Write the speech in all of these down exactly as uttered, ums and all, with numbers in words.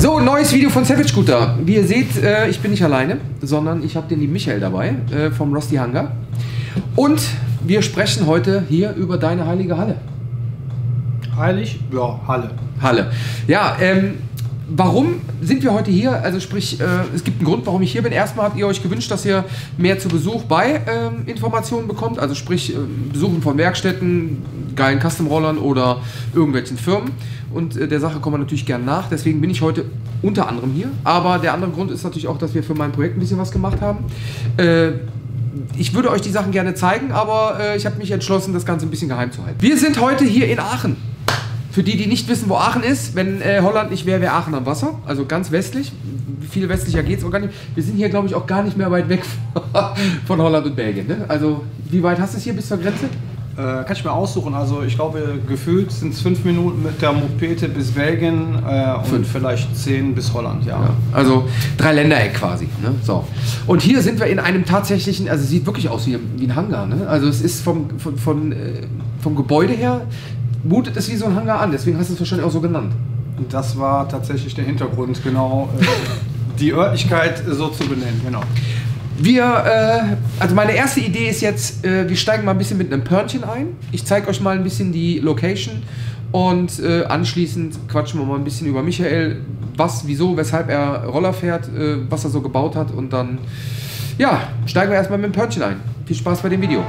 So, neues Video von Savage Scooter. Wie ihr seht, äh, ich bin nicht alleine, sondern ich habe den lieben Michael dabei äh, vom Rusty Hangar. Und wir sprechen heute hier über deine heilige Halle. Heilig? Ja, Halle. Halle. Ja, ähm, warum sind wir heute hier? Also sprich, äh, es gibt einen Grund, warum ich hier bin. Erstmal habt ihr euch gewünscht, dass ihr mehr zu Besuch bei ähm, Informationen bekommt. Also sprich, äh, Besuchen von Werkstätten, geilen Custom-Rollern oder irgendwelchen Firmen. Und äh, der Sache kommen wir natürlich gern nach. Deswegen bin ich heute unter anderem hier. Aber der andere Grund ist natürlich auch, dass wir für mein Projekt ein bisschen was gemacht haben. Äh, ich würde euch die Sachen gerne zeigen, aber äh, ich habe mich entschlossen, das Ganze ein bisschen geheim zu halten. Wir sind heute hier in Aachen. Für die, die nicht wissen, wo Aachen ist, wenn äh, Holland nicht wäre, wäre Aachen am Wasser. Also ganz westlich. Viel westlicher geht es auch gar nicht. Wir sind hier, glaube ich, auch gar nicht mehr weit weg von Holland und Belgien. Ne? Also wie weit hast du es hier bis zur Grenze? Äh, kann ich mir aussuchen. Also ich glaube, gefühlt sind es fünf Minuten mit der Mopete bis Belgien äh, und fünf. Vielleicht zehn bis Holland. Ja. Ja, also drei Ländereck quasi. Ne? So. Und hier sind wir in einem tatsächlichen, also es sieht wirklich aus wie, wie ein Hangar. Ne? Also es ist vom, von, von, äh, vom Gebäude her, mutet es wie so ein Hangar an, deswegen hast du es wahrscheinlich auch so genannt. Und das war tatsächlich der Hintergrund, genau, äh, die Örtlichkeit so zu benennen, genau. Wir, äh, also meine erste Idee ist jetzt, äh, wir steigen mal ein bisschen mit einem Pörnchen ein. Ich zeige euch mal ein bisschen die Location und äh, anschließend quatschen wir mal ein bisschen über Michael, was, wieso, weshalb er Roller fährt, äh, was er so gebaut hat und dann, ja, steigen wir erstmal mit dem Pörnchen ein. Viel Spaß bei dem Video.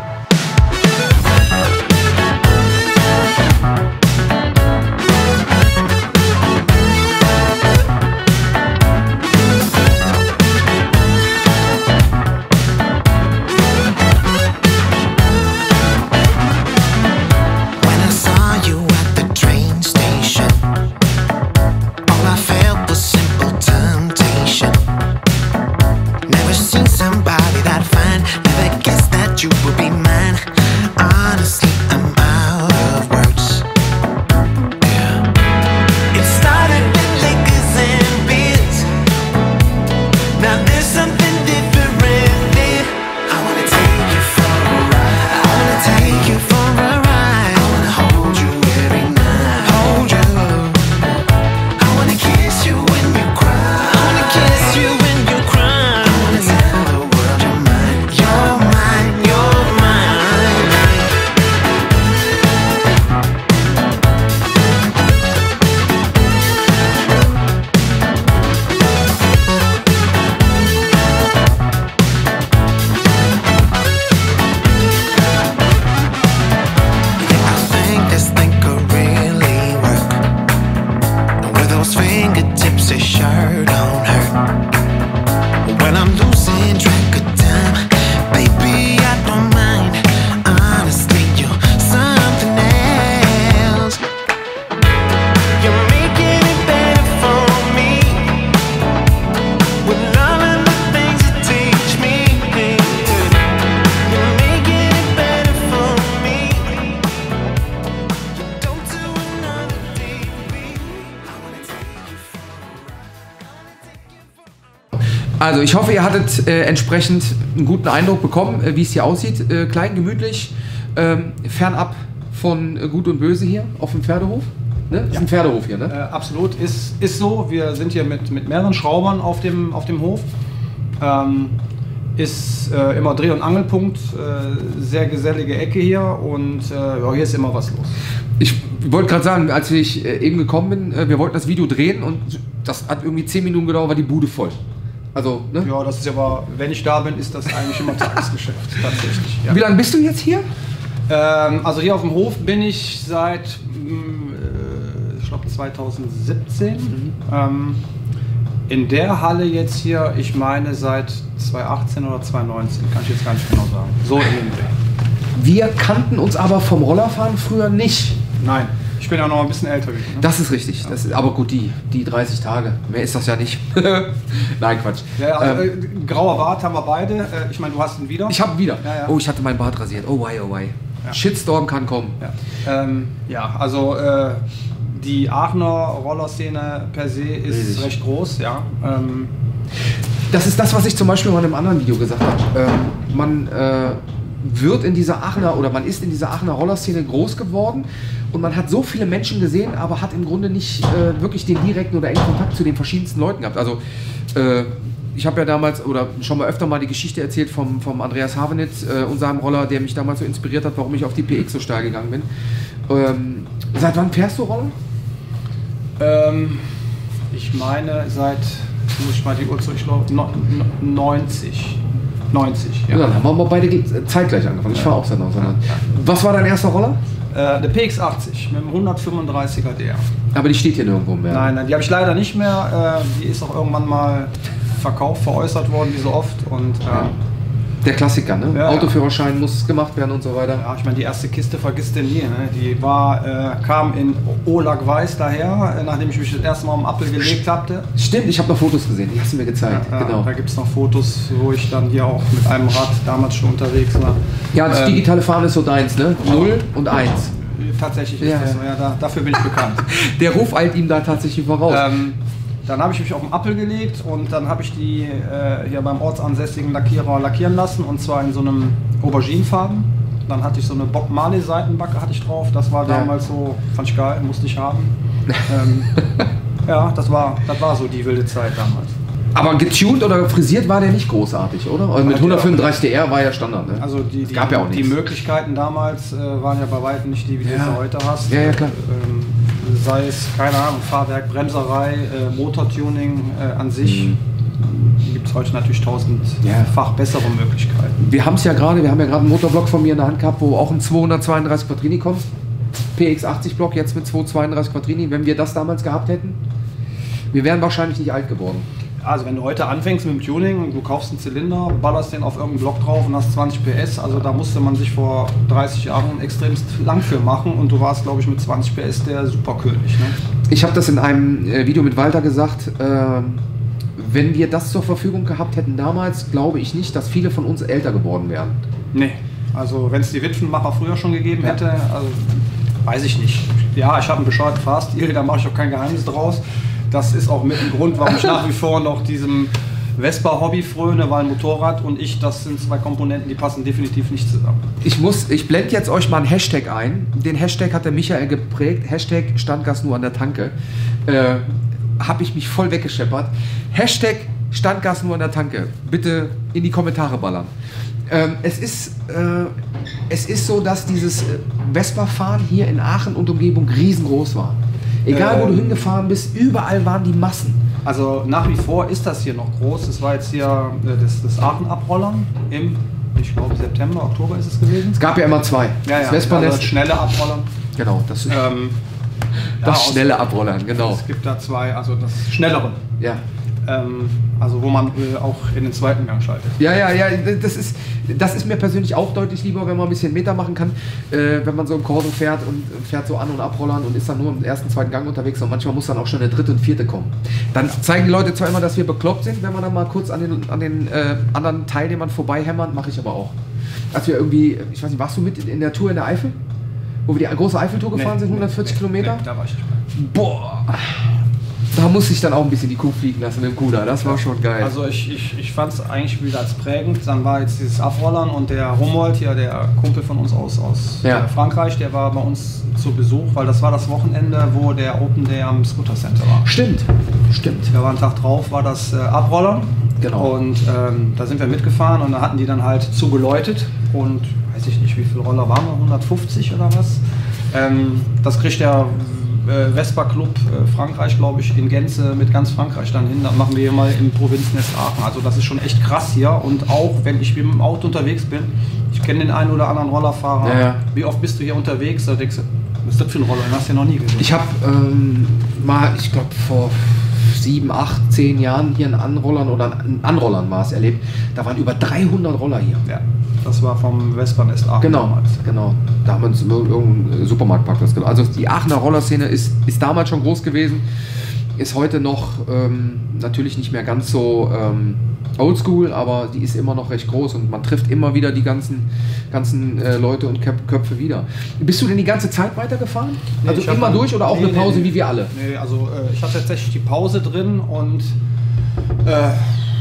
Also ich hoffe, ihr hattet äh, entsprechend einen guten Eindruck bekommen, äh, wie es hier aussieht. Äh, klein, gemütlich, ähm, fernab von äh, Gut und Böse hier auf dem Pferdehof. Ne? Das ist ja. ein Pferdehof hier, ne? Äh, absolut, ist, ist so. Wir sind hier mit, mit mehreren Schraubern auf dem, auf dem Hof. Ähm, ist äh, immer Dreh- und Angelpunkt, äh, sehr gesellige Ecke hier und äh, ja, hier ist immer was los. Ich wollte gerade sagen, als ich äh, eben gekommen bin, äh, wir wollten das Video drehen und das hat irgendwie zehn Minuten gedauert, war die Bude voll. Also, ne? Ja, das ist aber, wenn ich da bin, ist das eigentlich immer Tagesgeschäft, tatsächlich. Ja. Wie lange bist du jetzt hier? Ähm, also hier auf dem Hof bin ich seit, äh, ich glaube zweitausendsiebzehn. Mhm. Ähm, in der Halle jetzt hier, ich meine seit zweitausendachtzehn oder zweitausendneunzehn, kann ich jetzt gar nicht genau sagen. So in dem Dreh. Wir kannten uns aber vom Rollerfahren früher nicht. Nein. Ich bin ja noch ein bisschen älter. Ne? Das ist richtig. Ja. Das ist, aber gut, die, die dreißig Tage. Mehr ist das ja nicht. Nein, Quatsch. Ja, also, ähm, äh, grauer Bart haben wir beide. Äh, ich meine, du hast ihn wieder. Ich habe ihn wieder. Ja, ja. Oh, ich hatte meinen Bart rasiert. Oh wei, oh wei. Ja. Shitstorm kann kommen. Ja, ähm, ja also äh, die Aachener Rollerszene per se ist Riesig. recht groß. Ja. Ähm, das ist das, was ich zum Beispiel mal in einem anderen Video gesagt habe. Ähm, man... Äh, wird in dieser Aachener oder man ist in dieser Aachener Rollerszene groß geworden und man hat so viele Menschen gesehen, aber hat im Grunde nicht äh, wirklich den direkten oder engen Kontakt zu den verschiedensten Leuten gehabt. Also äh, ich habe ja damals oder schon mal öfter mal die Geschichte erzählt vom, vom Andreas Havenitz, äh, unserem Roller, der mich damals so inspiriert hat, warum ich auf die P X so steil gegangen bin. Ähm, seit wann fährst du Roller? Ähm, ich meine seit, muss ich mal die Uhr zurück, ich glaube neunzig. neunzig, ja. Ja, dann haben wir mal beide zeitgleich angefangen. Ich fahre auch seit neunzig. Ja. Was war dein erster Roller? Äh, eine P X achtzig mit einem hundertfünfunddreißiger D R. Aber die steht hier nirgendwo mehr? Nein, nein, die habe ich leider nicht mehr. Äh, die ist auch irgendwann mal verkauft, veräußert worden, wie so oft. Und, äh, ja. Der Klassiker, ne? Ja, Autoführerschein muss gemacht werden und so weiter. Ja, ich meine, die erste Kiste vergisst du nie. Ne? Die war, äh, kam in Olag Weiß daher, äh, nachdem ich mich das erste Mal am Apfel gelegt hatte. Stimmt, ich habe noch Fotos gesehen, die hast du mir gezeigt. Ja, genau. Da gibt es noch Fotos, wo ich dann hier auch mit einem Rad damals schon unterwegs war. Ja, das ähm, digitale Fahren ist so deins, ne? Null und eins. Tatsächlich ist ja, das so, ja, da, dafür bin ich bekannt. Der Ruf eilt ihm da tatsächlich voraus. Ähm, Dann habe ich mich auf den Apfel gelegt und dann habe ich die äh, hier beim ortsansässigen Lackierer lackieren lassen und zwar in so einem Auberginenfarben. Dann hatte ich so eine Bob Marley Seitenbacke hatte ich drauf. Das war damals ja. so, fand ich geil, musste ich haben. ähm, ja, das war, das war so die wilde Zeit damals. Aber getuned oder frisiert war der nicht großartig, oder? Also mit hundertfünfunddreißig D R war ja Standard, ne? Also die, die, gab ja auch die Möglichkeiten damals äh, waren ja bei weitem nicht die, wie ja. du sie heute hast. Ja, ja, klar. Ähm, sei es, keine Ahnung, Fahrwerk, Bremserei, äh, Motortuning äh, an sich. Mhm. Gibt es heute natürlich tausendfach ja. bessere Möglichkeiten. Wir haben es ja gerade, wir haben ja gerade einen Motorblock von mir in der Hand gehabt, wo auch ein zweihundertzweiunddreißig Quattrini kommt. P X achtzig Block, jetzt mit zweihundertzweiunddreißig Quattrini. Wenn wir das damals gehabt hätten, wir wären wahrscheinlich nicht alt geworden. Also wenn du heute anfängst mit dem Tuning und du kaufst einen Zylinder, ballerst den auf irgendeinen Block drauf und hast zwanzig P S, also da musste man sich vor dreißig Jahren extremst lang für machen und du warst, glaube ich, mit zwanzig P S der Superkönig. Ne? Ich habe das in einem Video mit Walter gesagt, äh, wenn wir das zur Verfügung gehabt hätten damals, glaube ich nicht, dass viele von uns älter geworden wären. Nee, also wenn es die Witwenmacher früher schon gegeben ja. hätte, also, weiß ich nicht. Ja, ich habe einen bescheuerten Fahrstil, da mache ich auch kein Geheimnis draus. Das ist auch mit dem Grund, warum ich nach wie vor noch diesem Vespa-Hobby fröne, weil Motorrad und ich, das sind zwei Komponenten, die passen definitiv nicht zusammen. Ich muss, ich blende jetzt euch mal einen Hashtag ein. Den Hashtag hat der Michael geprägt. Hashtag Standgas nur an der Tanke. Äh, Habe ich mich voll weggescheppert. Hashtag Standgas nur an der Tanke. Bitte in die Kommentare ballern. Ähm, es, ist, äh, es ist so, dass dieses Vespa-Fahren hier in Aachen und Umgebung riesengroß war. Egal, wo du hingefahren bist, überall waren die Massen. Also nach wie vor ist das hier noch groß. Das war jetzt hier das, das Aachen-Abrollern im, ich glaube, September, Oktober ist es gewesen. Es gab ja immer zwei. Ja, ja, das, also das schnelle Abrollern. Genau, das, ähm, das ja, schnelle Abrollern, genau. Es gibt da zwei, also das schnellere. Ja. Ähm, also wo man äh, auch in den zweiten Gang schaltet. Ja, ja, ja, das ist, das ist mir persönlich auch deutlich lieber, wenn man ein bisschen Meter machen kann, äh, wenn man so im Corso fährt und fährt so an- und abrollern und ist dann nur im ersten, zweiten Gang unterwegs und manchmal muss dann auch schon der dritte und vierte kommen. Dann zeigen die Leute zwar immer, dass wir bekloppt sind, wenn man dann mal kurz an den, an den äh, anderen Teilnehmern vorbeihämmern, mache ich aber auch. Als wir irgendwie, ich weiß nicht, warst du mit in der Tour in der Eifel? Wo wir die große Eiffeltour gefahren nee, sind, hundertvierzig nee, Kilometer? Nee, da war ich nicht mehr. Boah! Da musste ich dann auch ein bisschen die Kuh fliegen lassen mit dem Kuder, das war schon geil. Also ich, ich, ich fand es eigentlich wieder als prägend. Dann war jetzt dieses Abrollern und der Romold hier, der Kumpel von uns aus, aus ja. Frankreich, der war bei uns zu Besuch, weil das war das Wochenende, wo der Open Day am Scooter Center war. Stimmt, stimmt. Da war ein Tag drauf, war das äh, Abrollern. Genau. Und ähm, da sind wir mitgefahren und da hatten die dann halt zugeläutet und weiß ich nicht, wie viele Roller waren wir, hundertfünfzig oder was. Ähm, das kriegt der Vespa Club äh, Frankreich, glaube ich, in Gänze mit ganz Frankreich dann hin. Dann machen wir hier mal im Provinznest Aachen. Also das ist schon echt krass hier. Und auch wenn ich mit dem Auto unterwegs bin, ich kenne den einen oder anderen Rollerfahrer. Ja, ja. Wie oft bist du hier unterwegs? Da denkst du, was ist das für ein Roller? Den hast du ja noch nie gesehen. Ich habe ähm, mal, ich glaube vor sieben, acht, zehn Jahren hier einen Anrollern oder einen Anrollern war es erlebt. Da waren über dreihundert Roller hier. Ja. Das war vom Vespa-Nest Aachen. Genau, damals. genau. Da haben wir uns irgendeinen Supermarktparkplatz gemacht. Also die Aachener Rollerszene ist, ist damals schon groß gewesen, ist heute noch ähm, natürlich nicht mehr ganz so ähm, oldschool, aber die ist immer noch recht groß und man trifft immer wieder die ganzen, ganzen äh, Leute und Köpfe wieder. Bist du denn die ganze Zeit weitergefahren? Nee, also immer durch oder auch nee, eine Pause nee, wie wir alle? Nee, also äh, ich hatte tatsächlich die Pause drin und äh, boah,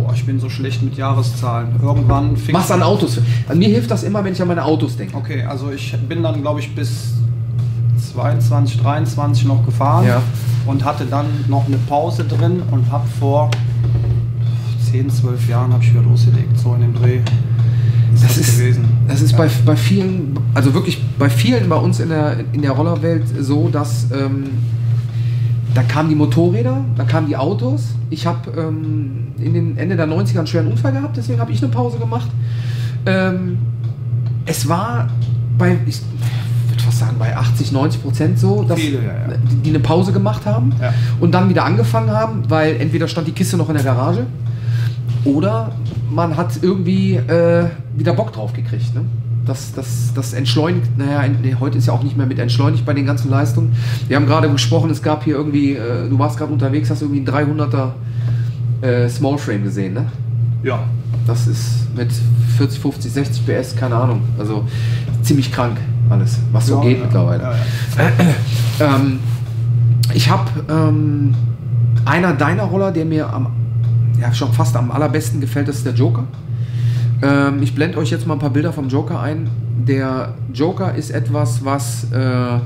boah, ich bin so schlecht mit Jahreszahlen. Irgendwann fing Mach's an Autos. An mir hilft das immer, wenn ich an meine Autos denke. Okay, also ich bin dann, glaube ich, bis zweiundzwanzig, dreiundzwanzig noch gefahren, ja. Und hatte dann noch eine Pause drin und habe vor zehn, zwölf Jahren habe ich wieder losgelegt, so in dem Dreh. Das, das ist gewesen. Das ist ja. bei, bei vielen, also wirklich bei vielen bei uns in der, in der Rollerwelt so, dass ähm, da kamen die Motorräder, da kamen die Autos. Ich habe ähm, in den Ende der neunziger einen schweren Unfall gehabt, deswegen habe ich eine Pause gemacht. Ähm, es war bei, ich würde fast sagen, bei achtzig, neunzig Prozent so, dass Viele, ja, ja. Die, die eine Pause gemacht haben ja. und dann wieder angefangen haben, weil entweder stand die Kiste noch in der Garage oder man hat irgendwie äh, wieder Bock drauf gekriegt. Ne? Das, das, das entschleunigt, naja, nee, heute ist ja auch nicht mehr mit entschleunigt bei den ganzen Leistungen. Wir haben gerade gesprochen, es gab hier irgendwie, äh, du warst gerade unterwegs, hast irgendwie einen dreihunderter äh, Smallframe gesehen, ne? Ja. Das ist mit vierzig, fünfzig, sechzig P S, keine Ahnung, also ziemlich krank alles, was so ja, geht ja, mittlerweile. Ja, ja. ähm, ich habe ähm, einer deiner Roller, der mir am ja, schon fast am allerbesten gefällt, das ist der Joker. Ähm, ich blende euch jetzt mal ein paar Bilder vom Joker ein. Der Joker ist etwas, was, äh, ja,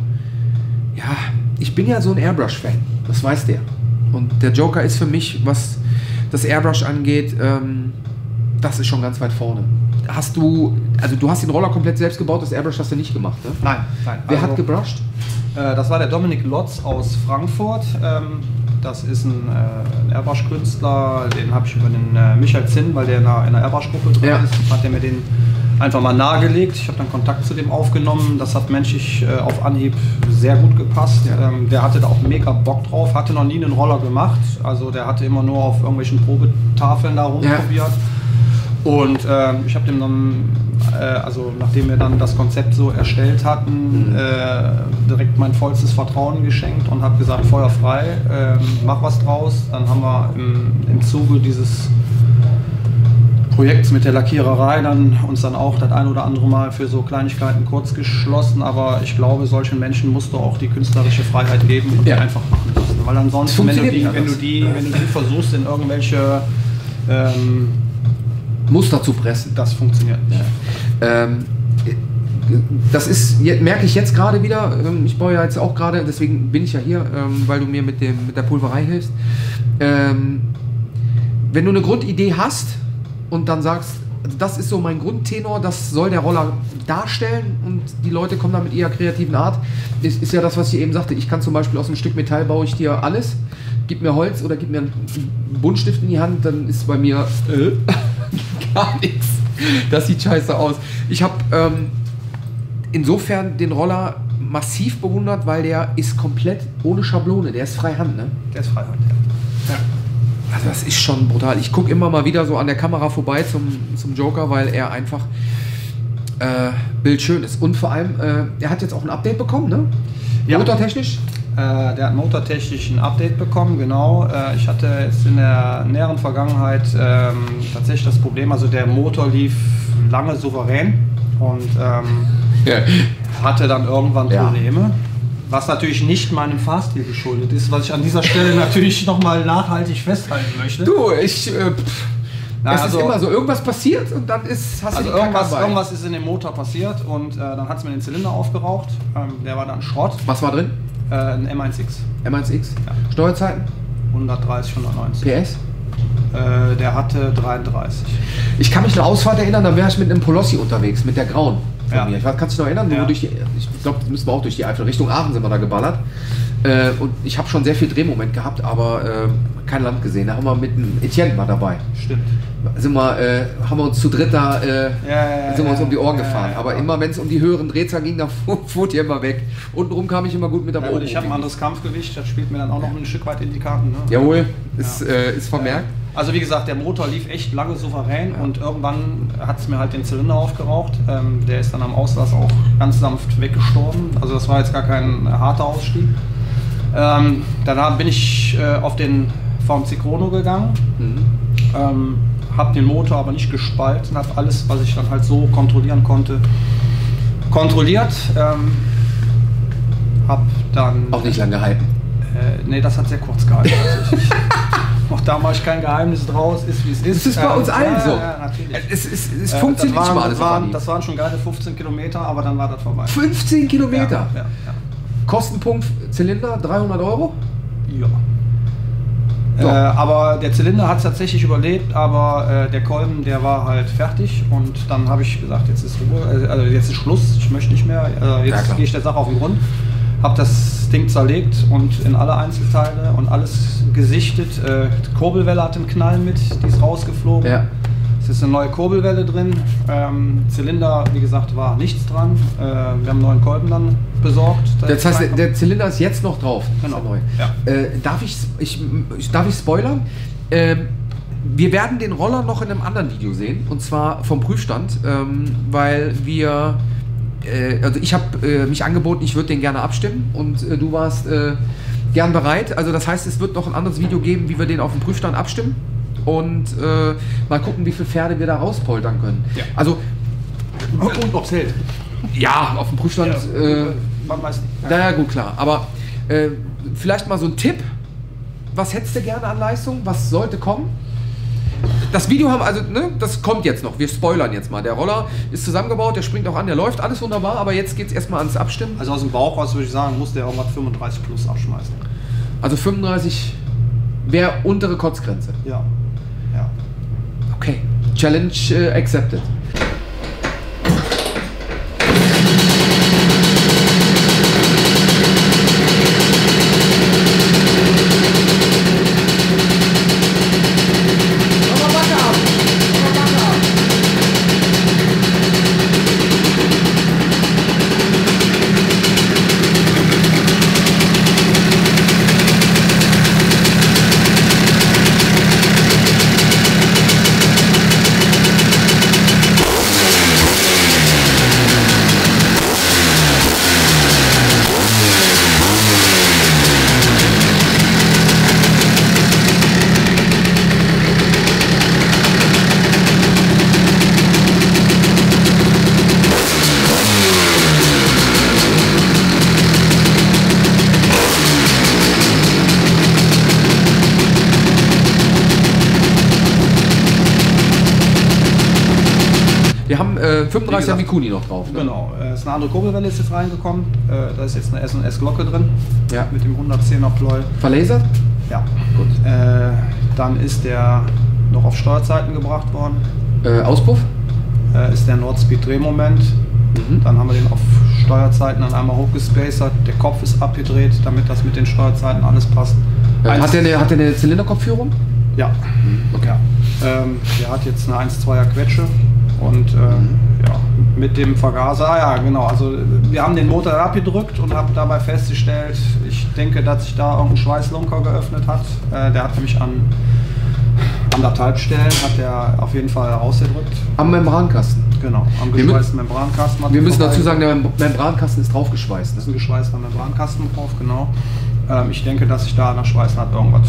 ich bin ja so ein Airbrush-Fan, das weiß der. Und der Joker ist für mich, was das Airbrush angeht, ähm, das ist schon ganz weit vorne. Hast du, also du hast den Roller komplett selbst gebaut, das Airbrush hast du nicht gemacht, ne? Nein, nein. Wer also, hat gebrushed? Äh, das war der Dominik Lotz aus Frankfurt. Ähm, Das ist ein, äh, ein Airbrush-Künstler, den habe ich über den äh, Michael Zinn, weil der in einer, in einer Airbrush-Gruppe drin ja. ist, hat der mir den einfach mal nahegelegt. Ich habe dann Kontakt zu dem aufgenommen. Das hat menschlich äh, auf Anhieb sehr gut gepasst. Ja. Ähm, der hatte da auch mega Bock drauf, hatte noch nie einen Roller gemacht. Also der hatte immer nur auf irgendwelchen Probetafeln da rumprobiert. Ja. Und äh, ich habe dem dann, äh, also nachdem wir dann das Konzept so erstellt hatten, mhm. äh, direkt mein vollstes Vertrauen geschenkt und habe gesagt, Feuer frei, äh, mach was draus. Dann haben wir im, im Zuge dieses Projekts mit der Lackiererei dann uns dann auch das ein oder andere Mal für so Kleinigkeiten kurz geschlossen. Aber ich glaube, solchen Menschen musst du auch die künstlerische Freiheit geben und ja. die einfach machen lassen. Weil ansonsten, wenn du, die, wenn, du die, wenn du die versuchst in irgendwelche ähm, Muster zu pressen. Das funktioniert nicht. Ja. Ähm, das ist, merke ich jetzt gerade wieder, ich baue ja jetzt auch gerade, deswegen bin ich ja hier, ähm, weil du mir mit, dem, mit der Pulverei hilfst. Ähm, wenn du eine Grundidee hast und dann sagst, also das ist so mein Grundtenor, das soll der Roller darstellen und die Leute kommen dann mit ihrer kreativen Art, ist, ist ja das, was ich eben sagte, ich kann zum Beispiel aus einem Stück Metall baue ich dir alles, gib mir Holz oder gib mir einen Buntstift in die Hand, dann ist bei mir äh, gar nichts. Das sieht scheiße aus. Ich habe ähm, insofern den Roller massiv bewundert, weil der ist komplett ohne Schablone. Der ist Freihand, ne? Der ist Freihand, ja. ja. Also das ist schon brutal. Ich gucke immer mal wieder so an der Kamera vorbei zum, zum Joker, weil er einfach äh, bildschön ist. Und vor allem, äh, er hat jetzt auch ein Update bekommen, ne? Ja. Motortechnisch? Äh, der hat motortechnisch ein Update bekommen, genau. Äh, ich hatte jetzt in der näheren Vergangenheit ähm, tatsächlich das Problem, also der Motor lief lange souverän und ähm, ja. hatte dann irgendwann ja. Probleme, was natürlich nicht meinem Fahrstil geschuldet ist, was ich an dieser Stelle natürlich nochmal nachhaltig festhalten möchte. Du, ich... Äh, Na, es also, ist immer so, irgendwas passiert und dann ist, hast also du die irgendwas, irgendwas ist in dem Motor passiert und äh, dann hat es mir den Zylinder aufgeraucht, ähm, der war dann Schrott. Was war drin? Äh, ein M eins X. M eins X? Ja. Steuerzeiten? hundertdreißig, hundertneunzig. P S? Äh, der hatte dreiunddreißig. Ich kann mich eine Ausfahrt erinnern, da wäre ich mit einem Polossi unterwegs, mit der grauen von ja. mir. Ich weiß, kannst du dich noch erinnern? Ja. Wo durch die, ich glaube, das müssen wir auch durch die Eifel. Richtung Aachen sind wir da geballert. Äh, und ich habe schon sehr viel Drehmoment gehabt, aber äh, kein Land gesehen. Da haben wir mit dem Etienne mal dabei. Stimmt. Sind wir, äh, haben wir uns zu dritt da, äh, ja, ja, sind wir uns ja, um die Ohren ja, gefahren. ja, ja, aber ja. immer, wenn es um die höheren Drehzahlen ging, da fuhr die immer weg. Untenrum kam ich immer gut mit der ja, Bogen. Ich habe ein anderes Kampfgewicht, das spielt mir dann auch noch ein Stück weit in die Karten. Ne? Jawohl, ist, ja. äh, ist vermerkt. Also wie gesagt, der Motor lief echt lange souverän ja. und irgendwann hat es mir halt den Zylinder aufgeraucht. Ähm, der ist dann am Auslass auch ganz sanft weggestorben. Also das war jetzt gar kein harter Ausstieg. Ähm, danach bin ich äh, auf den V M C Chrono gegangen. Mhm. Ähm, habe den Motor aber nicht gespalten, habe alles, was ich dann halt so kontrollieren konnte, kontrolliert. Ähm, habe dann... Auch nicht lange gehalten? Äh, nee, das hat sehr kurz gehalten. Auch da mache ich kein Geheimnis draus, ist wie es ist. Das ist bei ähm, uns allen ja, so. Ja, natürlich. Es, es, es Äh, funktioniert das waren, nicht mal alles. das, auf waren, Anhieb. das waren schon geile fünfzehn Kilometer, aber dann war das vorbei. fünfzehn Kilometer. Ja, ja, ja. Kostenpunkt Zylinder dreihundert Euro. Ja. Äh, aber der Zylinder hat es tatsächlich überlebt, aber äh, der Kolben, der war halt fertig und dann habe ich gesagt, jetzt ist Ruhe, also jetzt ist Schluss, ich möchte nicht mehr, äh, jetzt Ja, gehe ich der Sache auf den Grund, habe das Ding zerlegt und in alle Einzelteile und alles gesichtet. Äh, die Kurbelwelle hat einen Knall mit, die ist rausgeflogen. Ja. Es ist eine neue Kurbelwelle drin. Ähm, Zylinder, wie gesagt, war nichts dran. Äh, wir haben einen neuen Kolben dann besorgt. Das heißt, der, der Zylinder ist jetzt noch drauf. Genau. Ist ja neu. Ja. Äh, darf ich, ich, ich, darf ich spoilern? Ähm, wir werden den Roller noch in einem anderen Video sehen, und zwar vom Prüfstand, ähm, weil wir, äh, also ich habe äh, mich angeboten, ich würde den gerne abstimmen, und äh, du warst äh, gern bereit. Also das heißt, es wird noch ein anderes Video geben, wie wir den auf dem Prüfstand abstimmen. Und äh, mal gucken, wie viele Pferde wir da rauspoltern können. Ja. Also, Und ob es hält. ja, auf dem Prüfstand. Ja, äh, man weiß nicht. naja, gut, klar. Aber äh, vielleicht mal so ein Tipp. Was hättest du gerne an Leistung? Was sollte kommen? Das Video haben, also, ne, das kommt jetzt noch. Wir spoilern jetzt mal. Der Roller ist zusammengebaut, der springt auch an, der läuft, alles wunderbar. Aber jetzt geht es erstmal ans Abstimmen. Also aus dem Bauch raus würde ich sagen, muss der irgendwas fünfunddreißig plus abschmeißen. Also fünfunddreißig wäre untere Kotzgrenze. Ja. Ja. Okay. Challenge äh, accepted. Wir haben äh, fünfunddreißiger Mikuni noch drauf. Ne? Genau, es ist eine andere Kurbelwelle ist jetzt reingekommen. Äh, da ist jetzt eine S und S-Glocke drin. Ja. Mit dem hundertzehner Ploy. Verlasert? Ja. Gut. Äh, dann ist der noch auf Steuerzeiten gebracht worden. Äh, Auspuff? Äh, ist der Nordspeed-Drehmoment. Mhm. Dann haben wir den auf Steuerzeiten dann einmal hochgespacert. Der Kopf ist abgedreht, damit das mit den Steuerzeiten alles passt. Äh, Eins- hat der eine, hat der eine Zylinderkopfführung? Ja. Okay. Ja. Ähm, der hat jetzt eine eins Komma zweier Quetsche und äh, ja, mit dem Vergaser, ah ja genau, also wir haben den Motor abgedrückt und haben dabei festgestellt, ich denke, dass sich da irgendein Schweißlunker geöffnet hat. Äh, der hat nämlich an anderthalb Stellen, hat der auf jeden Fall rausgedrückt. Am Membrankasten. Genau, am Wir mü- geschweißten Membrankasten. hat Wir er müssen dazu vorbei- sagen, der Mem- Membrankasten ist draufgeschweißt. Da ist Ne? ein geschweißter Membrankasten drauf, genau. Ähm, ich denke, dass sich da nach Schweißen hat irgendwas.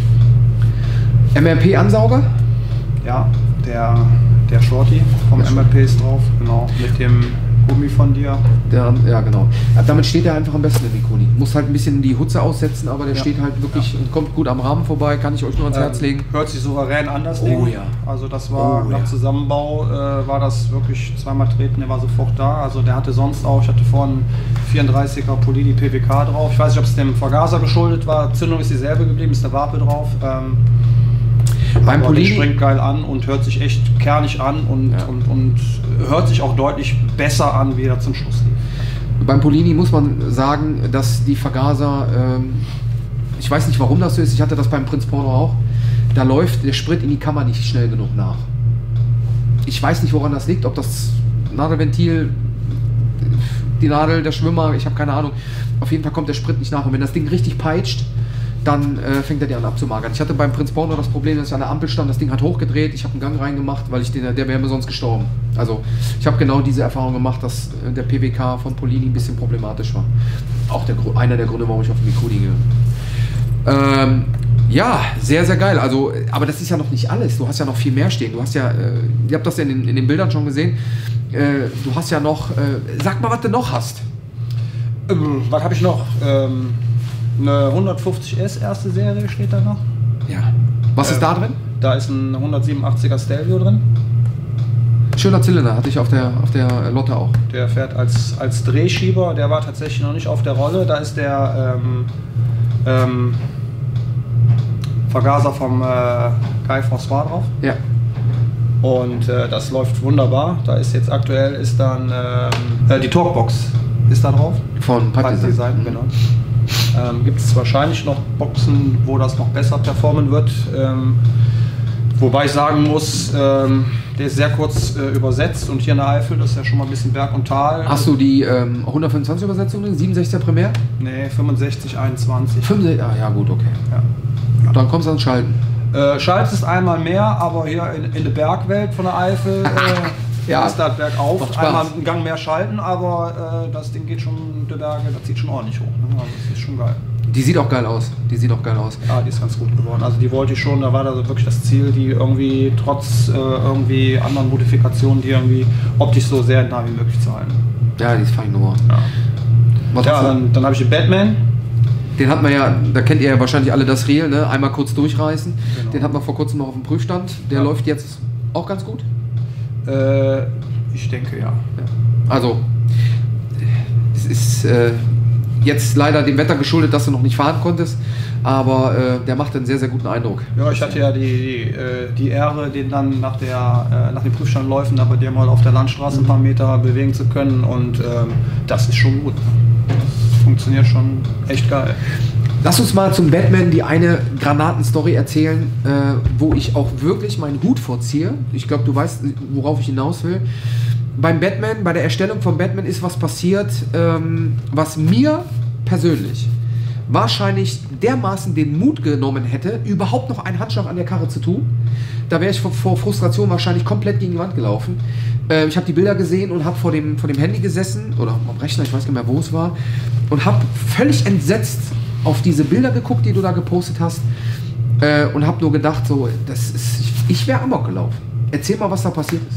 M R P-Ansauger? Ja, der, der Shorty vom Der M R P ist drauf, genau, mit dem Gummi von dir. Der, ja, genau. Damit steht er einfach am besten, der Mikuni. Muss halt ein bisschen die Hutze aussetzen, aber der Ja. steht halt wirklich und kommt gut am Rahmen vorbei. Kann ich euch nur ans Herz Ähm, legen. Hört sich souverän an, das Oh Ding. ja. Also das war Oh nach ja. Zusammenbau, äh, war das wirklich zweimal treten, der war sofort da. Also der hatte sonst auch, ich hatte vorhin vierunddreißiger Polini P W K drauf. Ich weiß nicht, ob es dem Vergaser geschuldet war. Zündung ist dieselbe geblieben, ist eine Wape drauf. Ähm, Beim aber der Polini, springt geil an und hört sich echt kernig an und, Ja. und, und hört sich auch deutlich besser an, wie er zum Schluss lief. beim Polini muss man sagen, dass die Vergaser, ähm, ich weiß nicht, warum das so ist, ich hatte das beim Prinz Porno auch, da läuft der Sprit in die Kammer nicht schnell genug nach. Ich weiß nicht, woran das liegt, ob das Nadelventil, die Nadel, der Schwimmer, ich habe keine Ahnung. Auf jeden Fall kommt der Sprit nicht nach. Und wenn das Ding richtig peitscht, dann äh, fängt er dir an abzumagern. Ich hatte beim Prinz Porno das Problem, dass ich an der Ampel stand, das Ding hat hochgedreht, ich habe einen Gang reingemacht, weil ich den, der wäre mir sonst gestorben. Also ich habe genau diese Erfahrung gemacht, dass äh, der P W K von Polini ein bisschen problematisch war. Auch der, Gru- einer der Gründe, warum ich auf den Mikuni gehe. Ähm, ja, sehr, sehr geil. Also, aber das ist ja noch nicht alles. Du hast ja noch viel mehr stehen. Du hast ja, äh, ihr habt das ja in den, in den Bildern schon gesehen, äh, du hast ja noch, äh, sag mal, was du noch hast. Ähm, was habe ich noch? Ähm, eine hundertfünfzig S erste Serie steht da noch. Ja. Was ist äh, da drin? Da ist ein hundertsiebenundachtziger Stelvio drin. Schöner Zylinder, hatte ich auf der, auf der Lotte auch. Der fährt als, als Drehschieber, der war tatsächlich noch nicht auf der Rolle. Da ist der ähm, ähm, Vergaser vom äh, Guy François drauf. Ja. Und äh, das läuft wunderbar. Da ist jetzt aktuell ist dann ähm, äh, die Talkbox ist da drauf. Von Pipe Design. Mhm. Genau. Ähm, gibt es wahrscheinlich noch Boxen, wo das noch besser performen wird. Ähm, wobei ich sagen muss, ähm, der ist sehr kurz äh, übersetzt und hier in der Eifel, das ist ja schon mal ein bisschen Berg und Tal. Hast du die ähm, hundertfünfundzwanzig Übersetzungen, siebenundsechziger Primär? Nee, fünfundsechzig, einundzwanzig. fünfundsechzig, ah, ja gut, okay. Ja. Dann kommst du ans Schalten. Äh, schaltest einmal mehr, aber hier in, in der Bergwelt von der Eifel äh, ja, ist das bergauf. macht Spaß. Einmal einen Gang mehr schalten, aber äh, das Ding geht schon, der Berge, das zieht schon ordentlich hoch. Ne? Also das ist schon geil. Die sieht auch geil aus. Die sieht auch geil aus. Ja, die ist ganz gut geworden. Also die wollte ich schon, da war da so wirklich das Ziel, die irgendwie trotz äh, irgendwie anderen Modifikationen, die irgendwie optisch so sehr nah wie möglich zu halten. Ja, die ist fein nur. Ja, Was ja dann, dann habe ich den Batman. Den hat man ja, da kennt ihr ja wahrscheinlich alle das Reel, ne? Einmal kurz durchreißen. Genau. Den hat man vor kurzem noch auf dem Prüfstand. Der Ja. läuft jetzt auch ganz gut. Äh, ich denke ja. Ja. Also, es ist äh, jetzt leider dem Wetter geschuldet, dass du noch nicht fahren konntest, aber äh, der macht einen sehr, sehr guten Eindruck. Ja, ich hatte ja die, die, äh, die Ehre, den dann nach, der, äh, nach den Prüfstandläufen da bei dir mal auf der Landstraße ein paar Meter bewegen zu können und ähm, das ist schon gut. Das funktioniert schon echt geil. Lass uns mal zum Batman die eine Granatenstory erzählen, äh, wo ich auch wirklich meinen Hut vorziehe. Ich glaube, du weißt, worauf ich hinaus will. Beim Batman, bei der Erstellung von Batman ist was passiert, ähm, was mir persönlich wahrscheinlich dermaßen den Mut genommen hätte, überhaupt noch einen Handschlag an der Karre zu tun. Da wäre ich vor, vor Frustration wahrscheinlich komplett gegen die Wand gelaufen. Äh, ich habe die Bilder gesehen und habe vor dem, vor dem Handy gesessen, oder am Rechner, ich weiß nicht mehr, wo es war, und habe völlig entsetzt auf diese Bilder geguckt, die du da gepostet hast, äh, und habe nur gedacht, so, das ist, ich, ich wäre amok gelaufen. Erzähl mal, was da passiert ist.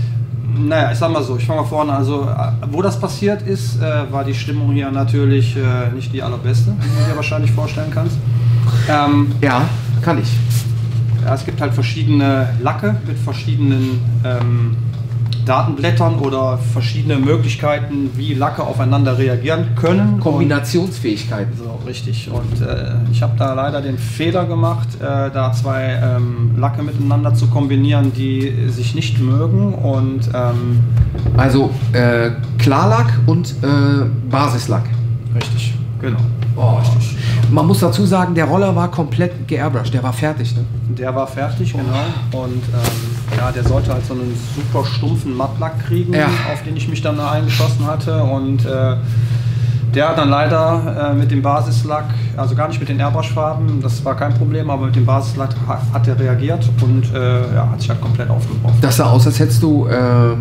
Naja, ich sag mal so, ich fange mal vorne an. Also, wo das passiert ist, äh, war die Stimmung hier natürlich äh, nicht die allerbeste, wie du dir wahrscheinlich vorstellen kannst. Ähm, Ja, kann ich. ja, es gibt halt verschiedene Lacke mit verschiedenen ähm, Datenblättern oder verschiedene Möglichkeiten, wie Lacke aufeinander reagieren können. Kombinationsfähigkeiten. So, richtig. Und äh, ich habe da leider den Fehler gemacht, äh, da zwei ähm, Lacke miteinander zu kombinieren, die sich nicht mögen. Und ähm, Also äh, Klarlack und äh, Basislack. richtig, genau. Oh, richtig. Man muss dazu sagen, der Roller war komplett geairbrushed, der war fertig. Ne? Der war fertig, genau. Und ähm, ja, der sollte halt so einen super stumpfen Mattlack kriegen, Ja. auf den ich mich dann eingeschossen hatte. Und äh, der hat dann leider äh, mit dem Basislack, also gar nicht mit den Airbrush-Farben, das war kein Problem, aber mit dem Basislack hat, hat er reagiert und äh, ja, hat sich halt komplett aufgebrochen. Das sah aus, als hättest du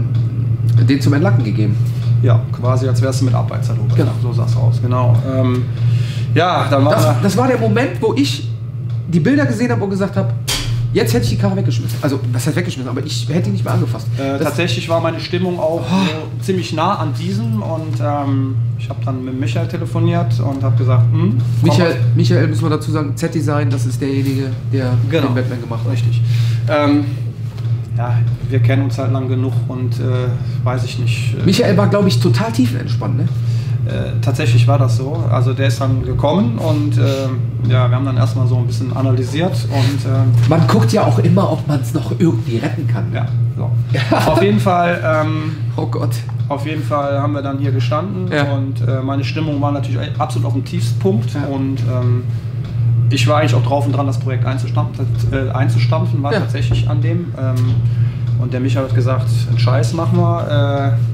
äh, den zum Entlacken gegeben. Ja, quasi als wärst du mit Arbeizer drüber. Genau. So sah es aus, genau. Ähm, ja, dann war Das, das war der Moment, wo ich die Bilder gesehen habe und gesagt habe, jetzt hätte ich die Karre weggeschmissen. Also, was heißt weggeschmissen, aber ich hätte die nicht mehr angefasst. Äh, Das- tatsächlich war meine Stimmung auch so ziemlich nah an diesem und ähm, ich habe dann mit Michael telefoniert und habe gesagt, hm, komm, Michael, Michael, müssen wir dazu sagen, Z-Design, das ist derjenige, der Genau. den Batman gemacht hat. richtig. Ähm, ja, wir kennen uns halt lang genug und äh, weiß ich nicht. Äh, Michael war, glaube ich, total tiefenentspannt, ne? Äh, tatsächlich war das so. Also der ist dann gekommen und äh, ja, wir haben dann erstmal so ein bisschen analysiert und äh, Man guckt ja auch immer, ob man es noch irgendwie retten kann. ja, so. Auf jeden Fall. Ähm, Oh Gott. Auf jeden Fall haben wir dann hier gestanden Ja. und äh, meine Stimmung war natürlich absolut auf dem Tiefstpunkt Ja. und ähm, ich war eigentlich auch drauf und dran, das Projekt einzustampfen, äh, einzustampfen war Ja. tatsächlich an dem. Ähm, und der Michael hat gesagt, einen Scheiß machen wir. Äh,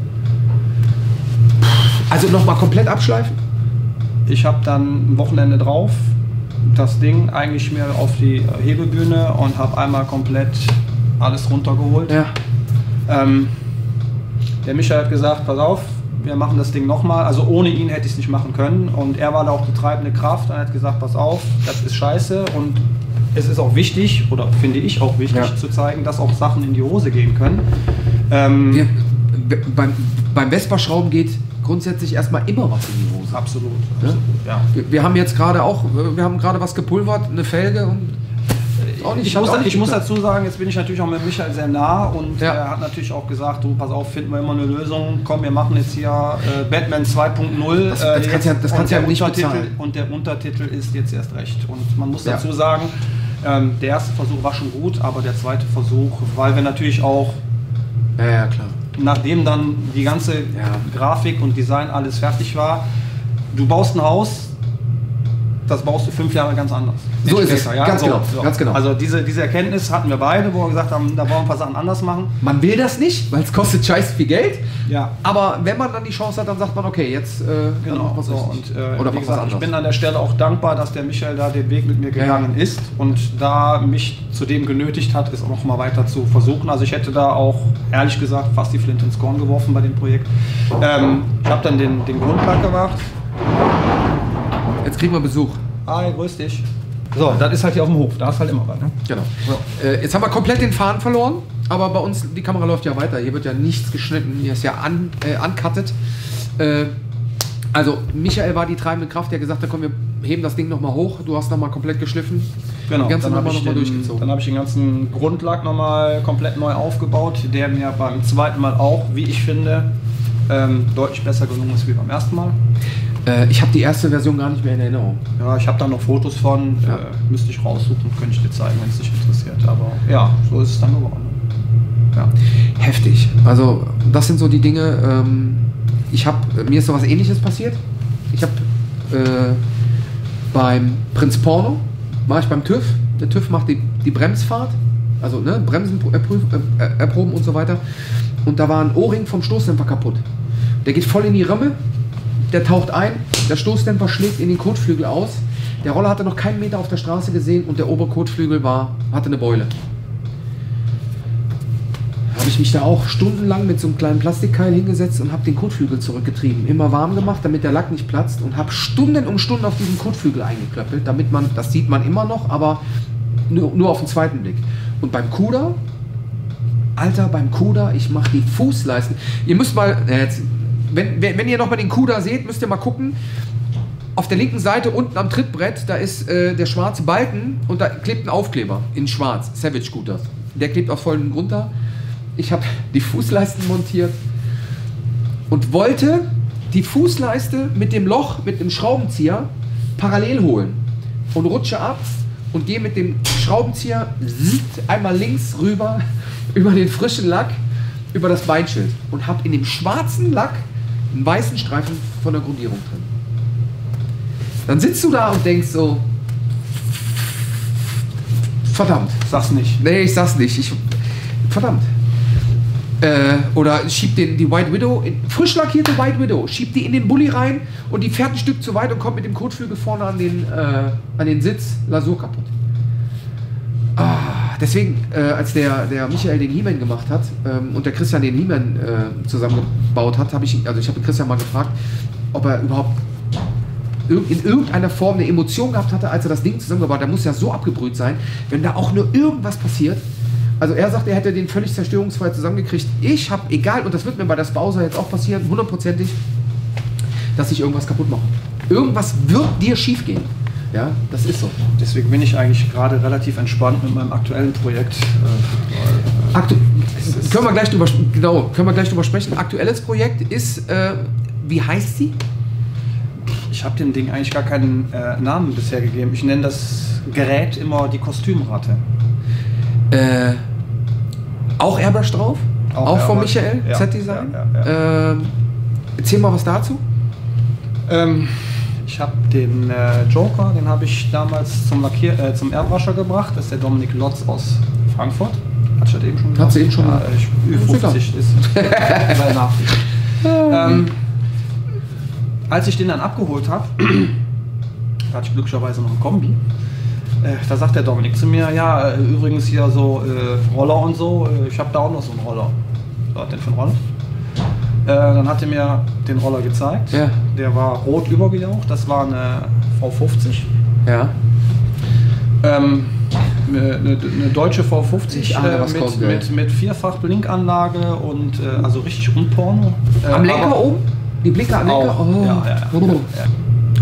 Also nochmal komplett abschleifen? ich habe dann ein Wochenende drauf das Ding eigentlich mir auf die Hebelbühne und habe einmal komplett alles runtergeholt. Ja. Ähm, der Michael hat gesagt, pass auf, wir machen das Ding nochmal. Also ohne ihn hätte ich es nicht machen können. Und er war da auch die treibende Kraft und hat gesagt, pass auf, das ist scheiße. Und es ist auch wichtig, oder finde ich auch wichtig, Ja. zu zeigen, dass auch Sachen in die Hose gehen können. Ähm, Wir, beim, beim Vespa-Schrauben geht grundsätzlich erstmal immer was in die Hose. absolut, Ja? absolut, ja. Wir, wir haben jetzt gerade auch, wir haben gerade was gepulvert, eine Felge und jetzt auch nicht. Ich, muss, auch nicht ich muss dazu sagen, jetzt bin ich natürlich auch mit Michael sehr nah und ja. er hat natürlich auch gesagt, du, pass auf, finden wir immer eine Lösung, komm, wir machen jetzt hier äh, Batman zwei Punkt null. Das, das kannst ja, das kannst ja nicht bezahlen. Und der Untertitel ist jetzt erst recht. Und man muss dazu ja. sagen, ähm, der erste Versuch war schon gut, aber der zweite Versuch, weil wir natürlich auch, ja, ja, klar. nachdem dann die ganze ja. Grafik und Design alles fertig war, du baust ein Haus, das baust du fünf Jahre ganz anders. So ist es, ja? ganz, so, genau. So. ganz genau. Also diese, diese Erkenntnis hatten wir beide, wo wir gesagt haben, da wollen wir ein paar Sachen anders machen. Man will das nicht, weil es kostet scheiße viel Geld. Ja. Aber wenn man dann die Chance hat, dann sagt man, okay, jetzt äh, genau. was so, und, äh, Oder wie was gesagt, anderes. ich bin an der Stelle auch dankbar, dass der Michael da den Weg mit mir gegangen ja. ist und da mich zu dem genötigt hat, es auch noch mal weiter zu versuchen. Also ich hätte da auch, ehrlich gesagt, fast die Flinte ins Korn geworfen bei dem Projekt. Ähm, ich habe dann den, den Grundplan gemacht. Jetzt kriegen wir Besuch. Hi, grüß dich. So, das ist halt hier auf dem Hof, da ist halt immer was. Ne? Genau. So. Äh, jetzt haben wir komplett den Faden verloren, aber bei uns, die Kamera läuft ja weiter. Hier wird ja nichts geschnitten, hier ist ja un, äh, uncutted. Äh, also Michael war die treibende Kraft, der gesagt hat, komm, wir heben das Ding nochmal hoch. Du hast nochmal komplett geschliffen. Genau, die ganze dann habe Nummer ich, noch mal den- durchgezogen. dann hab ich den ganzen Grundlack nochmal komplett neu aufgebaut, der mir beim zweiten Mal auch, wie ich finde, ähm, deutlich besser gelungen ist wie beim ersten Mal. Äh, ich habe die erste Version gar nicht mehr in Erinnerung. Ja, ich habe da noch Fotos von, Ja. äh, müsste ich raussuchen, könnte ich dir zeigen, wenn es dich interessiert. Aber ja, so ist es dann geworden. Ja. Heftig. Also das sind so die Dinge. Ähm, ich habe mir ist so was Ähnliches passiert. Ich habe äh, beim Prinz Porno war ich beim TÜV. Der TÜV macht die, die Bremsfahrt, also ne, Bremsen erprüf, äh, erproben und so weiter. Und da war ein O-Ring vom Stoßdämpfer kaputt. Der geht voll in die Rimme. Der taucht ein, der Stoßdämpfer schlägt in den Kotflügel aus. Der Roller hatte noch keinen Meter auf der Straße gesehen und der obere Kotflügel war, hatte eine Beule. Habe ich mich da auch stundenlang mit so einem kleinen Plastikkeil hingesetzt und habe den Kotflügel zurückgetrieben. Immer warm gemacht, damit der Lack nicht platzt und habe Stunden um Stunden auf diesen Kotflügel eingeklöppelt, damit man, das sieht man immer noch, aber nur, nur auf den zweiten Blick. Und beim Kuder, Alter, beim Kuder, ich mache die Fußleisten. Ihr müsst mal, äh, jetzt, wenn, wenn wenn ihr noch mal den Kuder seht, müsst ihr mal gucken. Auf der linken Seite unten am Trittbrett, da ist äh, der schwarze Balken und da klebt ein Aufkleber in schwarz, Savage Scooters. Der klebt auf vollem runter. Ich habe die Fußleisten montiert und wollte die Fußleiste mit dem Loch, mit dem Schraubenzieher parallel holen und rutsche ab und gehe mit dem Schraubenzieher einmal links rüber über den frischen Lack, über das Beinschild und habe in dem schwarzen Lack einen weißen Streifen von der Grundierung drin. Dann sitzt du da und denkst so, verdammt. Sag's nicht. Nee, ich sag's nicht. Ich, verdammt. Äh, oder schiebt den, die White Widow, in, frisch lackierte White Widow, schiebt die in den Bulli rein und die fährt ein Stück zu weit und kommt mit dem Kotflügel vorne an den, äh, an den Sitz, Lasur kaputt. Ah, deswegen, äh, als der, der Michael den He-Man gemacht hat ähm, und der Christian den He-Man äh, zusammengebaut hat, habe ich, also ich habe Christian mal gefragt, ob er überhaupt in irgendeiner Form eine Emotion gehabt hatte, als er das Ding zusammengebaut hat. Der muss ja so abgebrüht sein, wenn da auch nur irgendwas passiert. Also er sagt, er hätte den völlig zerstörungsfrei zusammengekriegt. Ich habe, egal, und das wird mir bei der Spauser jetzt auch passieren, hundertprozentig, dass ich irgendwas kaputt mache. Irgendwas wird dir schief gehen. Ja, das ist so. Deswegen bin ich eigentlich gerade relativ entspannt mit meinem aktuellen Projekt. Äh, Aktu können, wir gleich drüber, genau, können wir gleich drüber sprechen. Aktuelles Projekt ist, äh, wie heißt sie? Ich habe dem Ding eigentlich gar keinen äh, Namen bisher gegeben. Ich nenne das Gerät immer die Kostümratte. Äh, auch Airbrush drauf? Auch, auch von Airbrush. Michael, Ja, Z-Design? ja, ja, ja. Ähm, erzähl mal was dazu. Ähm, ich habe den äh, Joker, den habe ich damals zum, Lackier äh, zum Airbrusher gebracht. Das ist der Dominik Lotz aus Frankfurt. Hat ich das eben schon gesagt? Hat sie eben schon ja, gesagt. ich, Ü fünfzig ist bei Nachricht. ähm, Als ich den dann abgeholt habe, da hatte ich glücklicherweise noch ein Kombi. Äh, da sagt der Dominik zu mir, ja, äh, übrigens hier so äh, Roller und so, äh, ich habe da auch noch so einen Roller. Was denn für ein Roller? Äh, dann hat er mir den Roller gezeigt. Ja. Der war rot übergejaucht, das war eine V fünfzig. Ja. Ähm, eine, eine, eine deutsche V fünfzig Ich ahne, äh, was mit, kommt, mit, mit vierfach Blinkanlage und äh, also richtig unporno. Äh, Am Lenker aber- oben? Die Blinker am Lenker? Auch. Oh. Ja, ja, ja. Oh. Ja.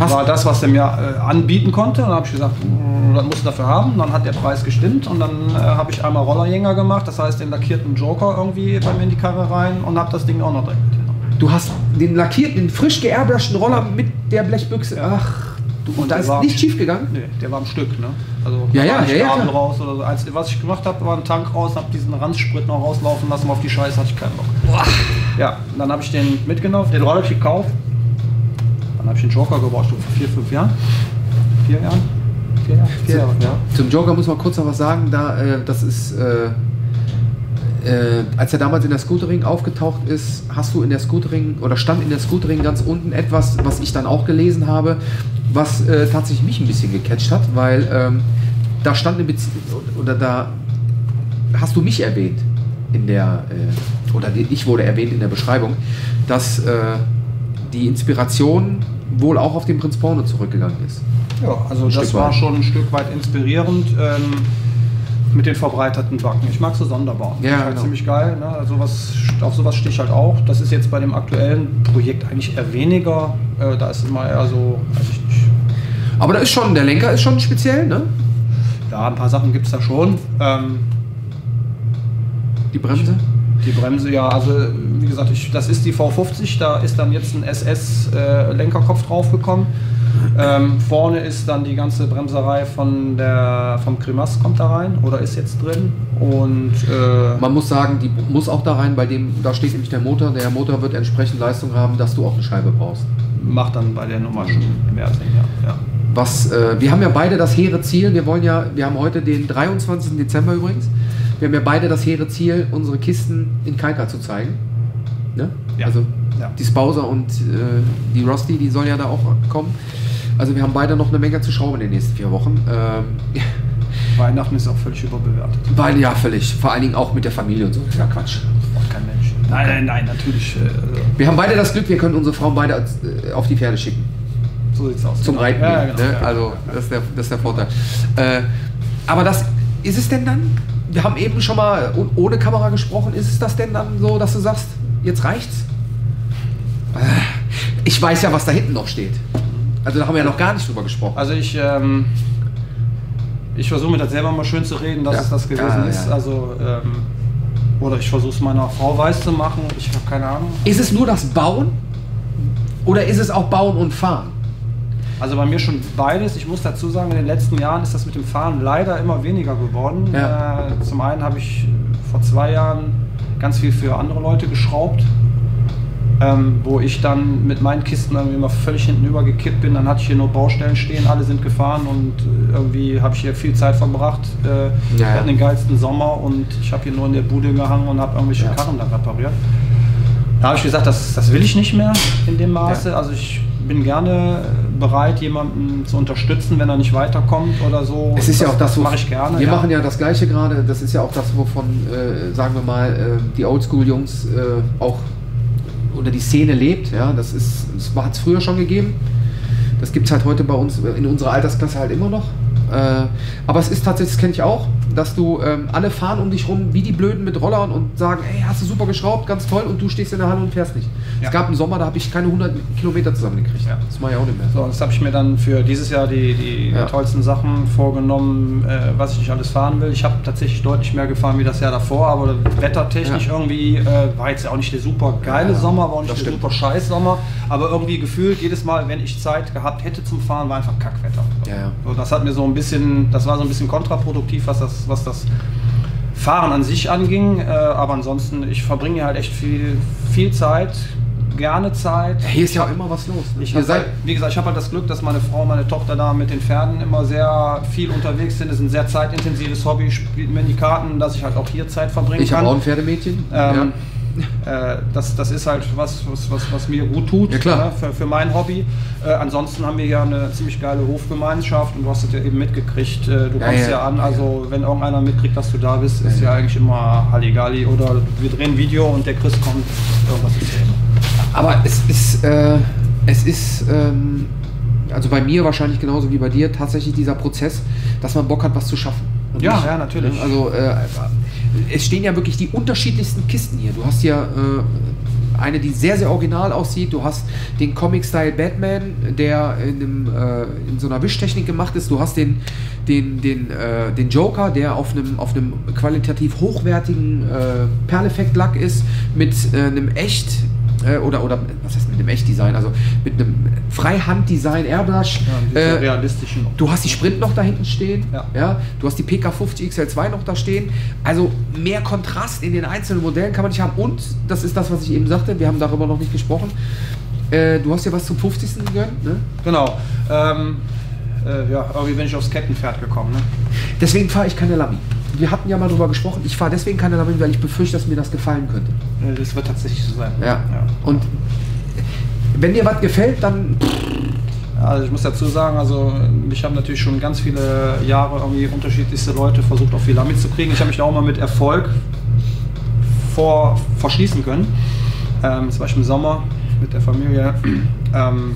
Hast war das, was er mir äh, anbieten konnte. Und dann habe ich gesagt, das musst du dafür haben. Und dann hat der Preis gestimmt und dann äh, habe ich einmal Rollerjäger gemacht, das heißt den lackierten Joker irgendwie bei mir in die Karre rein und habe das Ding auch noch direkt mitgenommen. Du hast den lackierten, den frisch geairbrushten Roller mit der Blechbüchse. Ja. Ach, du, und da ist war nicht schief gegangen? Nee, der war am Stück, ne? Also ja, ja, ja, ja, raus oder so. Als, was ich gemacht habe, war ein Tank raus, habe diesen Ranzsprit noch rauslaufen lassen, auf die Scheiße hatte ich keinen Bock. Boah. Ja, dann habe ich den mitgenommen, den Roller gekauft. Dann habe ich den Joker gebraucht, vor vier, fünf Jahren. Vier Jahren? Vier Jahre? Vier Jahre, ja. Zum Joker muss man kurz noch was sagen. Da, äh, das ist, äh, äh, als er damals in der Scootering aufgetaucht ist, hast du in der Scootering oder stand in der Scootering ganz unten etwas, was ich dann auch gelesen habe, was äh, tatsächlich mich ein bisschen gecatcht hat, weil ähm, da stand eine Beziehung oder da hast du mich erwähnt in der äh, oder ich wurde erwähnt in der Beschreibung, dass äh, die Inspiration wohl auch auf den Prinz Porno zurückgegangen ist. Ja, also ein das Stück war weit. schon ein Stück weit inspirierend ähm, mit den verbreiterten Backen. Ich mag so Sonderbauen. Ja, das ist halt genau. ziemlich geil. Ne? Also was, auf sowas stehe ich halt auch. Das ist jetzt bei dem aktuellen Projekt eigentlich eher weniger. Äh, da ist es mal eher so, weiß ich nicht. Aber da ist schon, der Lenker ist schon speziell, ne? Ja, ein paar Sachen gibt es da schon. Ähm, Die Bremse? Die Bremse, ja, also wie gesagt, ich, das ist die V fünfzig, da ist dann jetzt ein S S-Lenkerkopf äh, draufgekommen. Ähm, vorne ist dann die ganze Bremserei von der, vom Grimace kommt da rein oder ist jetzt drin. Und äh, Man muss sagen, die muss auch da rein, bei dem, da steht nämlich der Motor. Der Motor wird entsprechend Leistung haben, dass du auch eine Scheibe brauchst. macht dann bei der Nummer schon mehr Sinn, ja. ja. Was, äh, wir haben ja beide das hehre Ziel, wir wollen ja, wir haben heute den dreiundzwanzigsten Dezember übrigens, wir haben ja beide das hehre Ziel, unsere Kisten in Kaika zu zeigen. Ne? Ja. Also Ja. die Spouser und äh, die Rusty, die soll ja da auch kommen. Also wir haben beide noch eine Menge zu schrauben in den nächsten vier Wochen. Ähm, Weihnachten ist auch völlig überbewertet. weil ja, völlig. Vor allen Dingen auch mit der Familie und so. Das ist ja Quatsch. Braucht kein Mensch. Nein, nein, nein, natürlich. Äh, Wir haben beide das Glück, wir können unsere Frauen beide als, äh, auf die Pferde schicken. so sieht's aus. Zum Genau. Reiten Ja, gehen. genau. Ne? Ja, Also ja. das ist, der, das ist der Vorteil. Äh, aber das ist es denn dann? Wir haben eben schon mal oh- ohne Kamera gesprochen. Ist es das denn dann so, dass du sagst, jetzt reicht's? Äh, Ich weiß ja, was da hinten noch steht. Also da haben wir ja noch gar nicht drüber gesprochen. Also ich, ähm, ich versuche mir das selber mal schön zu reden, dass Ja. es das gewesen Ja, ist. ja. Also, ähm, oder ich versuche es meiner Frau weiß zu machen. Ich habe keine Ahnung. Ist es nur das Bauen oder ist es auch Bauen und Fahren? Also bei mir schon beides. Ich muss dazu sagen, in den letzten Jahren ist das mit dem Fahren leider immer weniger geworden. Ja. Äh, zum einen habe ich vor zwei Jahren ganz viel für andere Leute geschraubt. Ähm, wo ich dann mit meinen Kisten irgendwie immer völlig hinten übergekippt bin. Dann hatte ich hier nur Baustellen stehen, alle sind gefahren und äh, irgendwie habe ich hier viel Zeit verbracht. Äh, Ja, wir ja. hatten den geilsten Sommer und ich habe hier nur in der Bude gehangen und habe irgendwelche Ja. Karren da repariert. Da habe ich gesagt, das, das will ich nicht mehr in dem Maße. Ja. Also ich bin gerne bereit, jemanden zu unterstützen, wenn er nicht weiterkommt oder so. Es ist ja auch das, wo mache ich gerne. Wir ja. machen ja das Gleiche gerade. Das ist ja auch das, wovon, äh, sagen wir mal, äh, die Oldschool-Jungs äh, auch oder die Szene lebt. Ja, das ist, das hat es früher schon gegeben. Das gibt es halt heute bei uns in unserer Altersklasse halt immer noch. Äh, aber es ist tatsächlich, das kenne ich auch, dass du ähm, alle fahren um dich rum wie die Blöden mit Rollern und sagen, ey, hast du super geschraubt, ganz toll, und du stehst in der Halle und fährst nicht. Ja. Es gab einen Sommer, da habe ich keine hundert Kilometer zusammengekriegt. Ja. Das mache ich auch nicht mehr. So, das habe ich mir dann für dieses Jahr die, die Ja. tollsten Sachen vorgenommen, äh, was ich nicht alles fahren will. Ich habe tatsächlich deutlich mehr gefahren wie das Jahr davor, aber wettertechnisch Ja. irgendwie äh, war jetzt ja auch nicht der super geile Ja, Sommer, war auch nicht das der stimmt. super scheiß Sommer, aber irgendwie gefühlt jedes Mal, wenn ich Zeit gehabt hätte zum Fahren, war einfach Kackwetter. Ja, ja. So, das hat mir so ein bisschen, das war so ein bisschen kontraproduktiv, was das, was das Fahren an sich anging, äh, aber ansonsten, ich verbringe hier halt echt viel, viel Zeit, gerne Zeit. Hier ist ja auch immer was los. Ne? Ich Ihr hab seid, halt, wie gesagt, ich habe halt das Glück, dass meine Frau und meine Tochter da mit den Pferden immer sehr viel unterwegs sind. Es ist ein sehr zeitintensives Hobby, spielt mir in die Karten, dass ich halt auch hier Zeit verbringen ich kann. habe auch ein Pferdemädchen. Ähm, äh, das, das ist halt was, was, was, was mir gut tut, Ja, klar. ne, für, für mein Hobby. Äh, ansonsten haben wir hier eine ziemlich geile Hofgemeinschaft und du hast es ja eben mitgekriegt. Äh, du Ja, kommst ja, ja an, ja, also wenn irgendeiner mitkriegt, dass du da bist, ist Ja, ja, ja. eigentlich immer Halligalli oder wir drehen ein Video und der Chris kommt, irgendwas ist hier. Aber es ist, äh, es ist, ähm, also bei mir wahrscheinlich genauso wie bei dir, tatsächlich dieser Prozess, dass man Bock hat, was zu schaffen. Und Ja, nicht, ja, natürlich. ne, Also äh, es stehen ja wirklich die unterschiedlichsten Kisten hier. Du hast ja äh, eine, die sehr, sehr original aussieht. Du hast den Comic-Style Batman, der in, einem, äh, in so einer Wischtechnik gemacht ist. Du hast den, den, den, äh, den Joker, der auf einem, auf einem qualitativ hochwertigen äh, Perleffekt-Lack ist, mit äh, einem echt äh, oder, oder was heißt mit einem Echt-Design, also mit einem Freihand-Design Airbrush. Ja, äh, realistischen. Du hast die Sprint noch da hinten stehen, ja. Ja, du hast die P K fünfzig X L zwei noch da stehen. Also mehr Kontrast in den einzelnen Modellen kann man nicht haben. Und, das ist das, was ich eben sagte, wir haben darüber noch nicht gesprochen, äh, du hast ja was zum fünfzigsten gegönnt, ne? Genau. Ähm, äh, ja, irgendwie bin ich aufs Kettenpferd gekommen. Ne? Deswegen fahre ich keine Lamy. Wir hatten ja mal drüber gesprochen, ich fahre deswegen keine Lamy, weil ich befürchte, dass mir das gefallen könnte. Das wird tatsächlich so sein. Ja. Ja. Und wenn dir was gefällt, dann... Also ich muss dazu sagen, also mich haben natürlich schon ganz viele Jahre irgendwie unterschiedlichste Leute versucht, auf die Lamy zu kriegen. Ich habe mich da auch mal mit Erfolg vor, verschließen können. Ähm, zum Beispiel im Sommer mit der Familie. Ähm,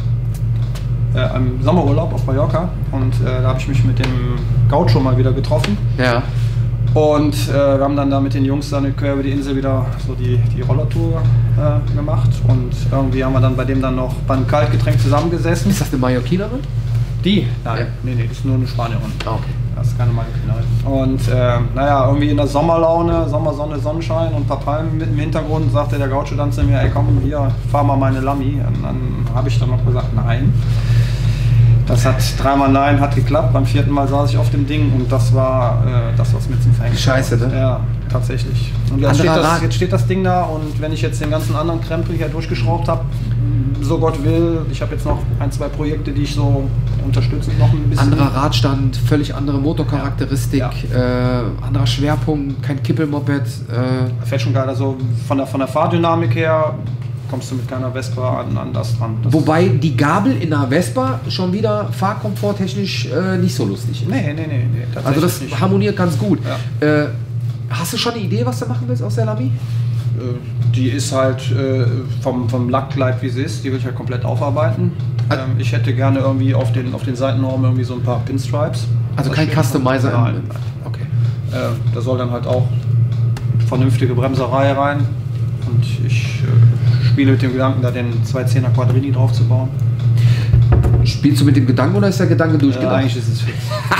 äh, im Sommerurlaub auf Mallorca. Und äh, da habe ich mich mit dem Gaucho mal wieder getroffen. Ja. Und äh, wir haben dann da mit den Jungs dann quer über die Insel wieder so die, die Rollertour äh, gemacht. Und irgendwie haben wir dann bei dem dann noch beim Kaltgetränk zusammengesessen. Ist das eine Mallorquinerin? Die? Nein, Ja. nee, nee, das ist nur eine Spanierin. Ah, okay. Das ist keine Mallorquinerin. Und äh, naja, irgendwie in der Sommerlaune, Sommersonne, Sonnenschein und ein paar Palmen mit im Hintergrund, sagte der Gaucho dann zu mir, ey komm, hier, fahr mal meine Lamy. Und dann habe ich dann noch gesagt, nein. Das hat dreimal nein, hat geklappt. Beim vierten Mal saß ich auf dem Ding und das war äh, das, was mir zum Verhängnis war. Scheiße, ne? Ja, tatsächlich. Und jetzt steht, Anderer das, Rat. jetzt steht das Ding da und wenn ich jetzt den ganzen anderen Krempel hier durchgeschraubt habe, so Gott will, ich habe jetzt noch ein, zwei Projekte, die ich so unterstütze noch ein bisschen. Anderer Radstand, völlig andere Motorcharakteristik, Ja. äh, anderer Schwerpunkt, kein Kippelmoped. Äh, Fährt schon geil, also von der, von der Fahrdynamik her kommst du mit keiner Vespa an, an das dran. Das wobei die Gabel in der Vespa schon wieder fahrkomforttechnisch äh, nicht so lustig ist. nee, nee, nee, nee. Also tatsächlich das nicht. harmoniert ganz gut. Ja. Äh, hast du schon eine Idee, was du machen willst aus der Lamy? Äh, Die ist halt äh, vom, vom Lackkleid, wie sie ist, die will ich halt komplett aufarbeiten. Ah. Ähm, ich hätte gerne irgendwie auf den, auf den Seitennormen irgendwie so ein paar Pinstripes. Also Das kein steht- Customizer? Nein, im- nein. Okay. Äh, da soll dann halt auch vernünftige Bremserei rein. Und ich äh, spiele mit dem Gedanken, da den zwei Zehner Quadrini drauf zu bauen. Spielst du mit dem Gedanken oder ist der Gedanke Ja, durchgedacht? eigentlich ist es fix.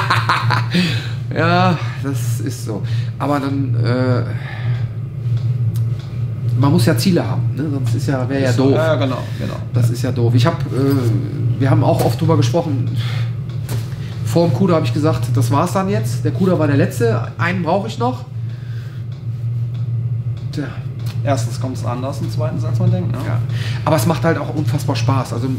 Ja, das ist so. Aber dann, äh, man muss ja Ziele haben, ne? Sonst ist ja, wäre ja doof. Ja, genau, genau. Das ist ja doof. Ich habe, äh, wir haben auch oft drüber gesprochen. Vor dem Kuder habe ich gesagt, das war's dann jetzt. Der Kuder war der letzte. Einen brauche ich noch. Tja. Erstens kommt es anders und zweitens, als man denkt. Ne? Ja. Aber es macht halt auch unfassbar Spaß. Also äh,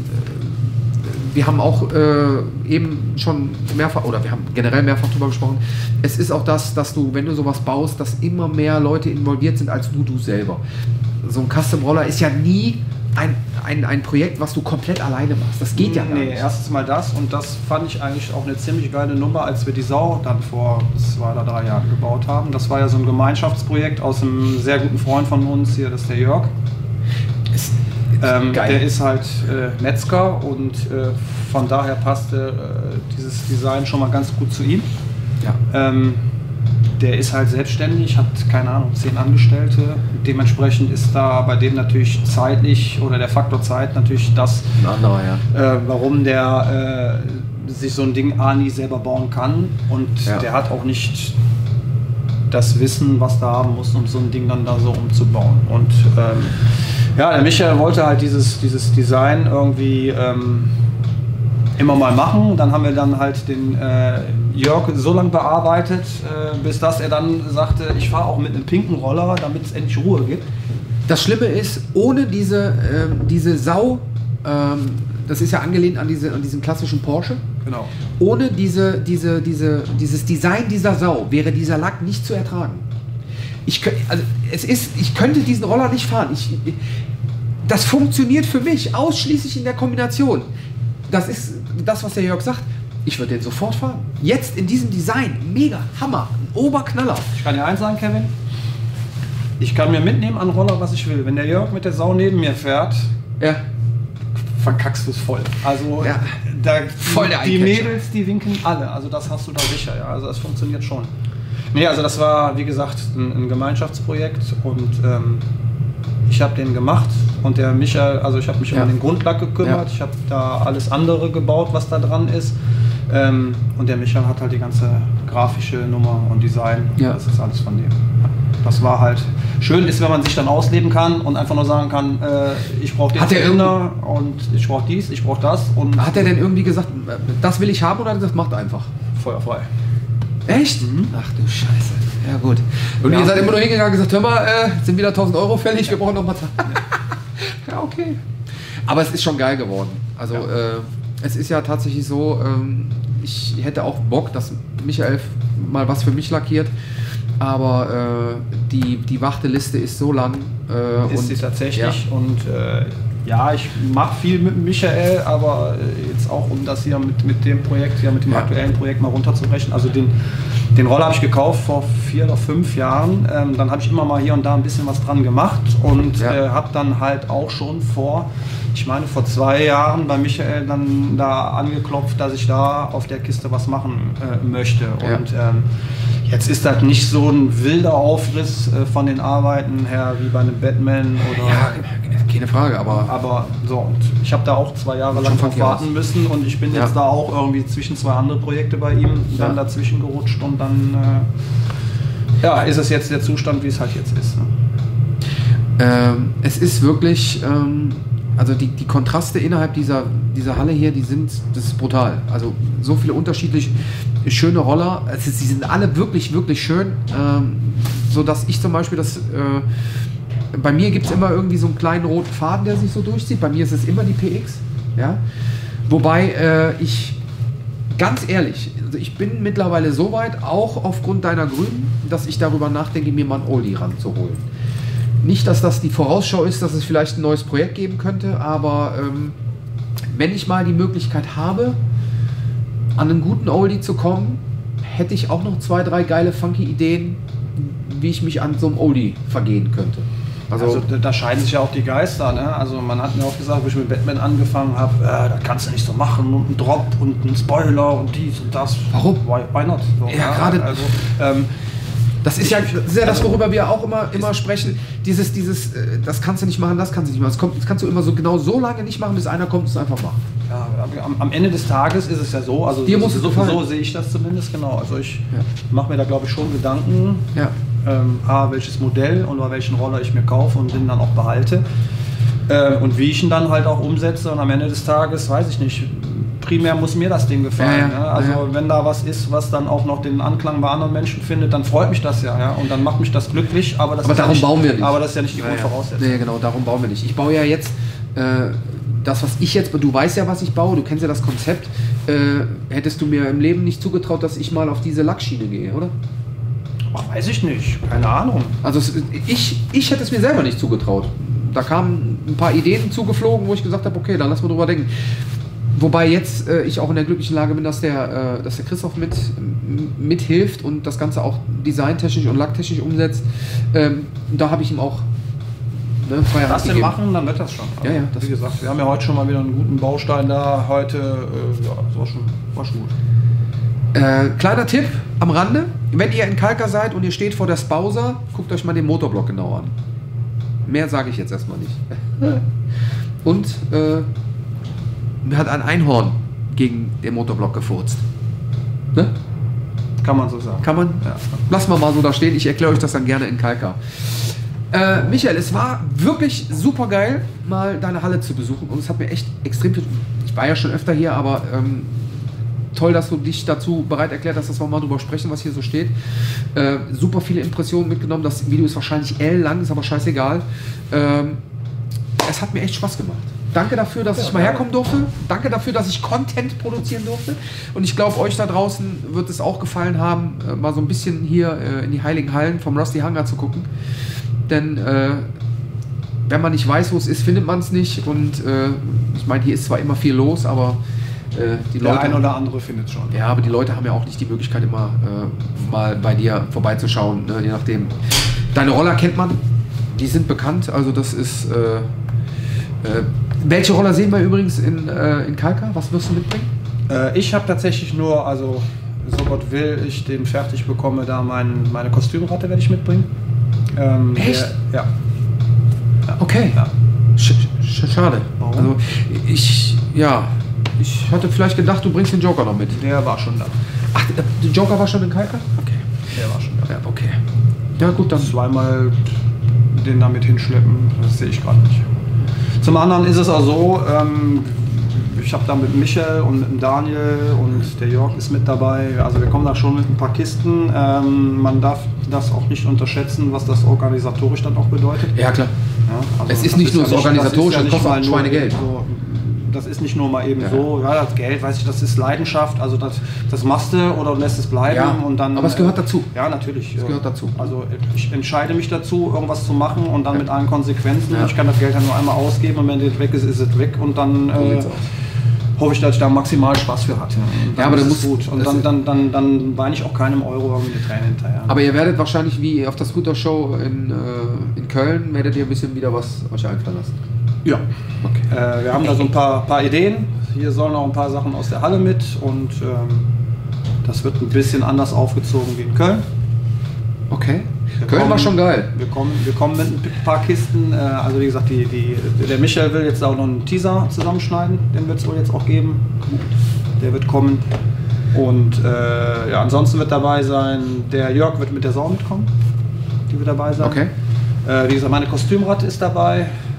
wir haben auch äh, eben schon mehrfach, oder wir haben generell mehrfach drüber gesprochen, es ist auch das, dass du, wenn du sowas baust, dass immer mehr Leute involviert sind als du, du selber. So ein Custom-Roller ist ja nie ein, ein, ein Projekt, was du komplett alleine machst. Das geht ja gar Nee, nicht. erstens mal das und das fand ich eigentlich auch eine ziemlich geile Nummer, als wir die Sau dann vor zwei oder drei Jahren gebaut haben. Das war ja so ein Gemeinschaftsprojekt aus einem sehr guten Freund von uns hier, das ist der Jörg. Ist, Ähm, geil. der ist halt äh, Metzger und äh, von daher passte äh, dieses Design schon mal ganz gut zu ihm. ja. Ähm, der ist halt selbstständig, hat keine Ahnung, zehn Angestellte. Dementsprechend ist da bei dem natürlich zeitlich oder der Faktor Zeit natürlich das, Ein anderer, ja. äh, warum der äh, sich so ein Ding A nie selber bauen kann. Und Ja. der hat auch nicht das Wissen, was da haben muss, um so ein Ding dann da so umzubauen. Und ähm, ja, der Michael wollte halt dieses, dieses Design irgendwie ähm, immer mal machen. Dann haben wir dann halt den äh, Jörg so lange bearbeitet, äh, bis dass er dann sagte, ich fahre auch mit einem pinken Roller, damit es endlich Ruhe gibt. Das Schlimme ist, ohne diese, ähm, diese Sau, ähm, das ist ja angelehnt an, diese, an diesen klassischen Porsche, Genau. ohne diese, diese, diese, dieses Design dieser Sau wäre dieser Lack nicht zu ertragen. Ich, kö- also es ist, ich könnte diesen Roller nicht fahren. Ich, das funktioniert für mich ausschließlich in der Kombination. Das ist das, was der Jörg sagt. Ich würde den sofort fahren. Jetzt in diesem Design. Mega, Hammer, ein Oberknaller. Ich kann dir eins sagen, Kevin. Ich kann mir mitnehmen an Roller, was ich will. Wenn der Jörg mit der Sau neben mir fährt, Ja. verkackst du es voll. Also Ja. da, Voll der die Eyecatcher. Mädels, die winken alle. Also das hast du da sicher. Ja. Also das funktioniert schon. Nee, also das war, wie gesagt, ein, ein Gemeinschaftsprojekt und ähm, ich habe den gemacht und der Michael, also ich habe mich Ja. um den Grundlack gekümmert, Ja. ich habe da alles andere gebaut, was da dran ist. Ähm, und der Michael hat halt die ganze grafische Nummer und Design, Ja. das ist alles von dem. Das war halt schön, ist, wenn man sich dann ausleben kann und einfach nur sagen kann, äh, ich brauche den Hat der Zylinder und ich brauche dies, ich brauche das und Hat er denn irgendwie gesagt, das will ich haben, oder hat er gesagt, macht einfach? feuerfrei. Echt? Ach du Scheiße. Ja gut. Und Ja. ihr seid immer nur hingegangen und gesagt, hör mal, äh, sind wieder tausend Euro fällig, wir brauchen noch mal Zeit. Ja, okay. Aber es ist schon geil geworden. Also Ja. äh, es ist ja tatsächlich so, ähm, ich hätte auch Bock, dass Michael mal was für mich lackiert. Aber äh, die, die Warteliste ist so lang. Äh, Ist und, sie tatsächlich Ja. und äh, ja, ich mache viel mit Michael, aber äh, jetzt auch um das hier mit, mit dem Projekt, hier mit dem Ja. aktuellen Projekt mal runterzubrechen. Also den, den Roller habe ich gekauft vor vier oder fünf Jahren. Ähm, dann habe ich immer mal hier und da ein bisschen was dran gemacht und Ja. äh, habe dann halt auch schon vor, ich meine vor zwei Jahren bei Michael dann da angeklopft, dass ich da auf der Kiste was machen äh, möchte. Ja. Und ähm, jetzt ist das nicht so ein wilder Aufriss äh, von den Arbeiten her wie bei einem Batman oder. Ja, keine Frage, aber Aber so, und ich habe da auch zwei Jahre Schon lang drauf verkehrt. warten müssen und ich bin Ja. jetzt da auch irgendwie zwischen zwei andere Projekte bei ihm dann Ja. dazwischen gerutscht und dann äh, ja, ist es jetzt der Zustand, wie es halt jetzt ist. Ne? Ähm, es ist wirklich, ähm, also die, die Kontraste innerhalb dieser, dieser Halle hier, die sind, das ist brutal. Also so viele unterschiedlich schöne Roller, es ist, sie sind alle wirklich, wirklich schön, ähm, so dass ich zum Beispiel das, äh, bei mir gibt es immer irgendwie so einen kleinen roten Faden, der sich so durchzieht. Bei mir ist es immer die P X, ja. Wobei äh, ich, ganz ehrlich, also ich bin mittlerweile so weit, auch aufgrund deiner Grünen, dass ich darüber nachdenke, mir mal einen Oldie ranzuholen. Nicht, dass das die Vorausschau ist, dass es vielleicht ein neues Projekt geben könnte, aber ähm, wenn ich mal die Möglichkeit habe, an einen guten Oldie zu kommen, hätte ich auch noch zwei, drei geile, funky Ideen, wie ich mich an so einem Oldie vergehen könnte. Also, Also, da, da scheiden sich ja auch die Geister. Ne? Also man hat mir auch gesagt, wo ich mit Batman angefangen habe, äh, das kannst du nicht so machen und ein Drop und ein Spoiler und dies und das. Warum? Why, why not? So, Ja, gerade- Also, ähm, das ist ja, das ist ja das, worüber wir auch immer, immer sprechen. Dieses, dieses, äh, das kannst du nicht machen, das kannst du nicht machen. Das, kommt, das kannst du immer so genau so lange nicht machen, bis einer kommt und es einfach macht. Ja, am, am Ende des Tages ist es ja so, also Dir so, muss es so, gefallen. so sehe ich das zumindest, genau. Also ich Ja. mache mir da glaube ich schon Gedanken, Ja. ähm, A, welches Modell und welchen Roller ich mir kaufe und den dann auch behalte. Äh, und wie ich ihn dann halt auch umsetze und am Ende des Tages, weiß ich nicht, primär muss mir das Ding gefallen. Ja, ja. Ne? Also Ja, ja. wenn da was ist, was dann auch noch den Anklang bei anderen Menschen findet, dann freut mich das ja, ja? Und dann macht mich das glücklich. Aber, das Aber ist ja darum nicht, bauen wir nicht. Aber das ist ja nicht die Ja, ja. Grundvoraussetzung. Nee, genau, darum bauen wir nicht. Ich baue ja jetzt äh, das, was ich jetzt, du weißt ja, was ich baue, du kennst ja das Konzept. Äh, hättest du mir im Leben nicht zugetraut, dass ich mal auf diese Lackschiene gehe, oder? Ach, weiß ich nicht, keine Ahnung. Also es, ich, ich hätte es mir selber nicht zugetraut. Da kamen ein paar Ideen zugeflogen, wo ich gesagt habe, okay, dann lass mal drüber denken. Wobei jetzt äh, ich auch in der glücklichen Lage bin, dass der, äh, dass der Christoph mit, m- mithilft und das Ganze auch designtechnisch und lacktechnisch umsetzt. Ähm, da habe ich ihm auch ne, freie Hand Lass den gegeben. machen, dann wird das schon. Ja, ja, das- Wie gesagt, wir haben ja heute schon mal wieder einen guten Baustein da. Heute, äh, ja, das war schon, war schon gut. Äh, kleiner Tipp am Rande, wenn ihr in Kalka seid und ihr steht vor der Spauser, guckt euch mal den Motorblock genau an. Mehr sage ich jetzt erstmal nicht. Und äh, mir hat ein Einhorn gegen den Motorblock gefurzt. Ne? Kann man so sagen. Kann man? Ja. Lassen wir mal so da stehen, ich erkläre euch das dann gerne in Kalka. Äh, Michael, es war wirklich super geil, mal deine Halle zu besuchen und es hat mir echt extrem viel. Ich war ja schon öfter hier, aber ähm, toll, dass du dich dazu bereit erklärt hast, dass wir mal drüber sprechen, was hier so steht. Äh, super viele Impressionen mitgenommen. Das Video ist wahrscheinlich ellenlang, ist aber scheißegal. Ähm, es hat mir echt Spaß gemacht. Danke dafür, dass Ja, ich mal gerne. herkommen durfte. Danke dafür, dass ich Content produzieren durfte. Und ich glaube, euch da draußen wird es auch gefallen haben, äh, mal so ein bisschen hier äh, in die heiligen Hallen vom Rusty Hangar zu gucken. Denn äh, wenn man nicht weiß, wo es ist, findet man es nicht. Und äh, ich meine, hier ist zwar immer viel los, aber äh, die Der Leute... ein oder andere findet schon. Ja, aber die Leute haben ja auch nicht die Möglichkeit, immer äh, mal bei dir vorbeizuschauen, ne? Je nachdem. Deine Roller kennt man, die sind bekannt, also das ist... Äh, äh, welche Roller sehen wir übrigens in, äh, in Kalka? Was wirst du mitbringen? Äh, ich habe tatsächlich nur, also so Gott will, ich den fertig bekomme, da mein, meine Kostümratte werde ich mitbringen. Ähm, Echt? Der, ja. Ja. Okay. Ja. Sch sch schade. Warum? Also ich, ja, ich hatte vielleicht gedacht, du bringst den Joker noch mit. Der war schon da. Ach, der Joker war schon in Kalka? Okay. Der war schon da. Ja, okay. Ja gut, dann. Zweimal den damit hinschleppen, das sehe ich gerade nicht. Zum anderen ist es auch so, ähm, ich habe da mit Michael und mit dem Daniel und der Jörg ist mit dabei. Also wir kommen da schon mit ein paar Kisten. Ähm, man darf das auch nicht unterschätzen, was das organisatorisch dann auch bedeutet. Ja, klar. Ja, also Es ist nicht nur das Organisatorische, das das kostet mal auch nur Schweinegeld. So, das ist nicht nur mal eben Ja. so, ja, das Geld, weiß ich, das ist Leidenschaft, also das, das machst du oder lässt es bleiben Ja, und dann. aber es gehört äh, dazu. Ja, natürlich. Es gehört dazu. Also ich entscheide mich dazu, irgendwas zu machen und dann Ja. mit allen Konsequenzen. Ja. Ich kann das Geld ja nur einmal ausgeben und wenn das weg ist, ist es weg und dann So äh, sieht's aus. hoffe ich, dass ich da maximal Spaß für hatte. Und Ja, dann aber ist du es musst- gut. Und das- dann, dann, dann, dann weine ich auch keinem Euro irgendwie die Tränen hinterher. Aber ihr werdet wahrscheinlich wie auf der Scooter-Show in, äh, in Köln, werdet ihr ein bisschen wieder was euch einfallen lassen. ja. Okay. Äh, wir haben da so ein paar, paar Ideen. Hier sollen auch ein paar Sachen aus der Halle mit und ähm, das wird ein bisschen anders aufgezogen wie in Köln. Okay. Wir Köln war kommen- schon geil. Wir kommen, wir kommen mit ein paar Kisten. Äh, also wie gesagt, die, die, der Michael will jetzt auch noch einen Teaser zusammenschneiden. Den wird es wohl jetzt auch geben. Der wird kommen. Und äh, ja, ansonsten wird dabei sein, der Jörg wird mit der Sau mitkommen. Die wird dabei sein. Okay. Äh, wie gesagt, meine Kostümratte ist dabei.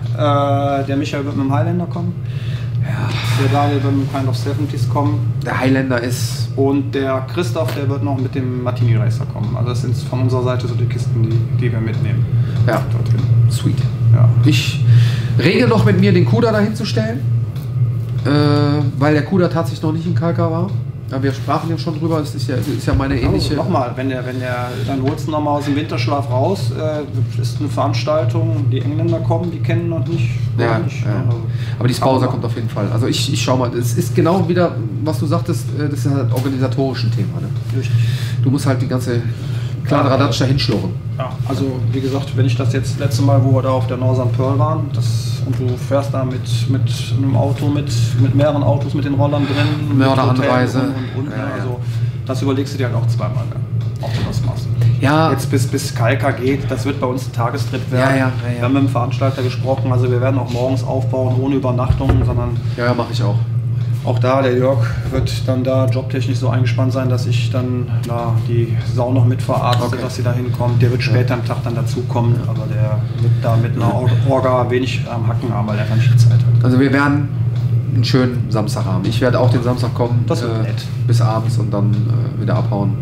Äh, der Michael wird mit dem Highlander kommen. Ja. Der Daniel wird mit dem Kind of siebziger kommen. Der Highlander ist. Und der Christoph, der wird noch mit dem Martini Racer kommen. Also das sind von unserer Seite so die Kisten, die, die wir mitnehmen. Ja. Dorthin. Sweet. Ja. Ich rege noch mit mir den Kuda dahin zu stellen, äh, weil der Kuda tatsächlich noch nicht in Kalka war. Ja, wir sprachen ja schon drüber, es ist ja, ist ja meine ähnliche. Also, nochmal, wenn der, wenn der, dann holst du nochmal aus dem Winterschlaf raus, äh, ist eine Veranstaltung, die Engländer kommen, die kennen noch nicht. Ja, nicht ja. Also, Aber die Spauser kann man kommt auf jeden Fall. Also ich, ich schau mal, es ist genau wieder, was du sagtest, äh, das ist halt organisatorisch ein Thema. Ne? Richtig. Du musst halt die ganze Kladderadatsch da hinschlurren. Ja, also wie gesagt, wenn ich das jetzt letzte Mal, wo wir da auf der Northern Pearl waren, das, und du fährst da mit, mit einem Auto, mit, mit mehreren Autos, mit den Rollern drin, Mörderanreise. mit Hotel und, und, und, Ja, ja, ja. also das überlegst du dir halt auch zweimal, ne? Ob du das machst. Ja. Jetzt bis, bis Kalka geht, das wird bei uns ein Tagestrip werden. Ja, ja, ja, ja. Wir haben mit dem Veranstalter gesprochen, also wir werden auch morgens aufbauen, ohne Übernachtung, sondern Ja, ja, mache ich auch. auch da, der Jörg wird dann da jobtechnisch so eingespannt sein, dass ich dann na, die Sau noch mit verarzte, Okay. dass sie da hinkommt. Der wird später am Tag dann dazukommen, aber der wird da mit einer Orga wenig am Hacken haben, weil er einfach nicht die Zeit hat. Also wir werden einen schönen Samstag haben. Ich werde auch den Samstag kommen, Das wird nett. bis abends und dann äh, wieder abhauen.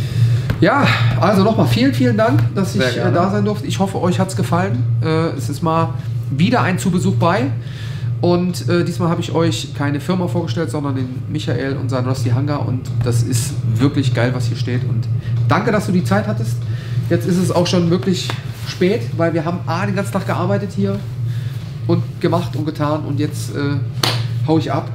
Ja, also nochmal vielen, vielen Dank, dass ich Sehr äh, gerne. da sein durfte. Ich hoffe, euch hat es gefallen. Äh, es ist mal wieder ein Zubesuch bei. Und äh, diesmal habe ich euch keine Firma vorgestellt, sondern den Michael und seinen Rusty Hangar. Und das ist wirklich geil, was hier steht. Und danke, dass du die Zeit hattest. Jetzt ist es auch schon wirklich spät, weil wir haben A, den ganzen Tag gearbeitet hier und gemacht und getan. Und jetzt äh, hau ich ab.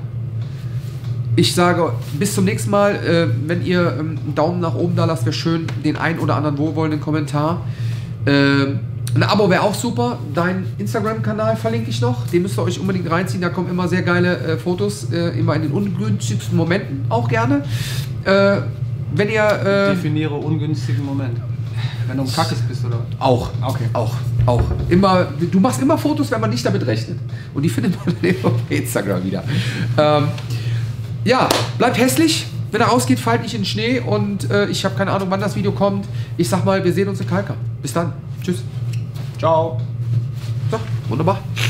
Ich sage bis zum nächsten Mal. Äh, wenn ihr ähm, einen Daumen nach oben da lasst, wäre schön. Den einen oder anderen wohlwollenden Kommentar. Äh, ein Abo wäre auch super. Deinen Instagram-Kanal verlinke ich noch. Den müsst ihr euch unbedingt reinziehen. Da kommen immer sehr geile äh, Fotos. Äh, immer in den ungünstigsten Momenten auch gerne. Äh, wenn ihr... Äh, Definiere ungünstigen Moment. Wenn du um Kackes bist, oder? auch. Okay. Auch. Auch. Immer, du machst immer Fotos, wenn man nicht damit rechnet. Und die findet man dann immer bei Instagram wieder. Ähm, ja, bleibt hässlich. Wenn er rausgeht, fallt nicht in den Schnee. Und äh, ich habe keine Ahnung, wann das Video kommt. Ich sag mal, wir sehen uns in Kalka. Bis dann. Tschüss. Ciao. So, wunderbar.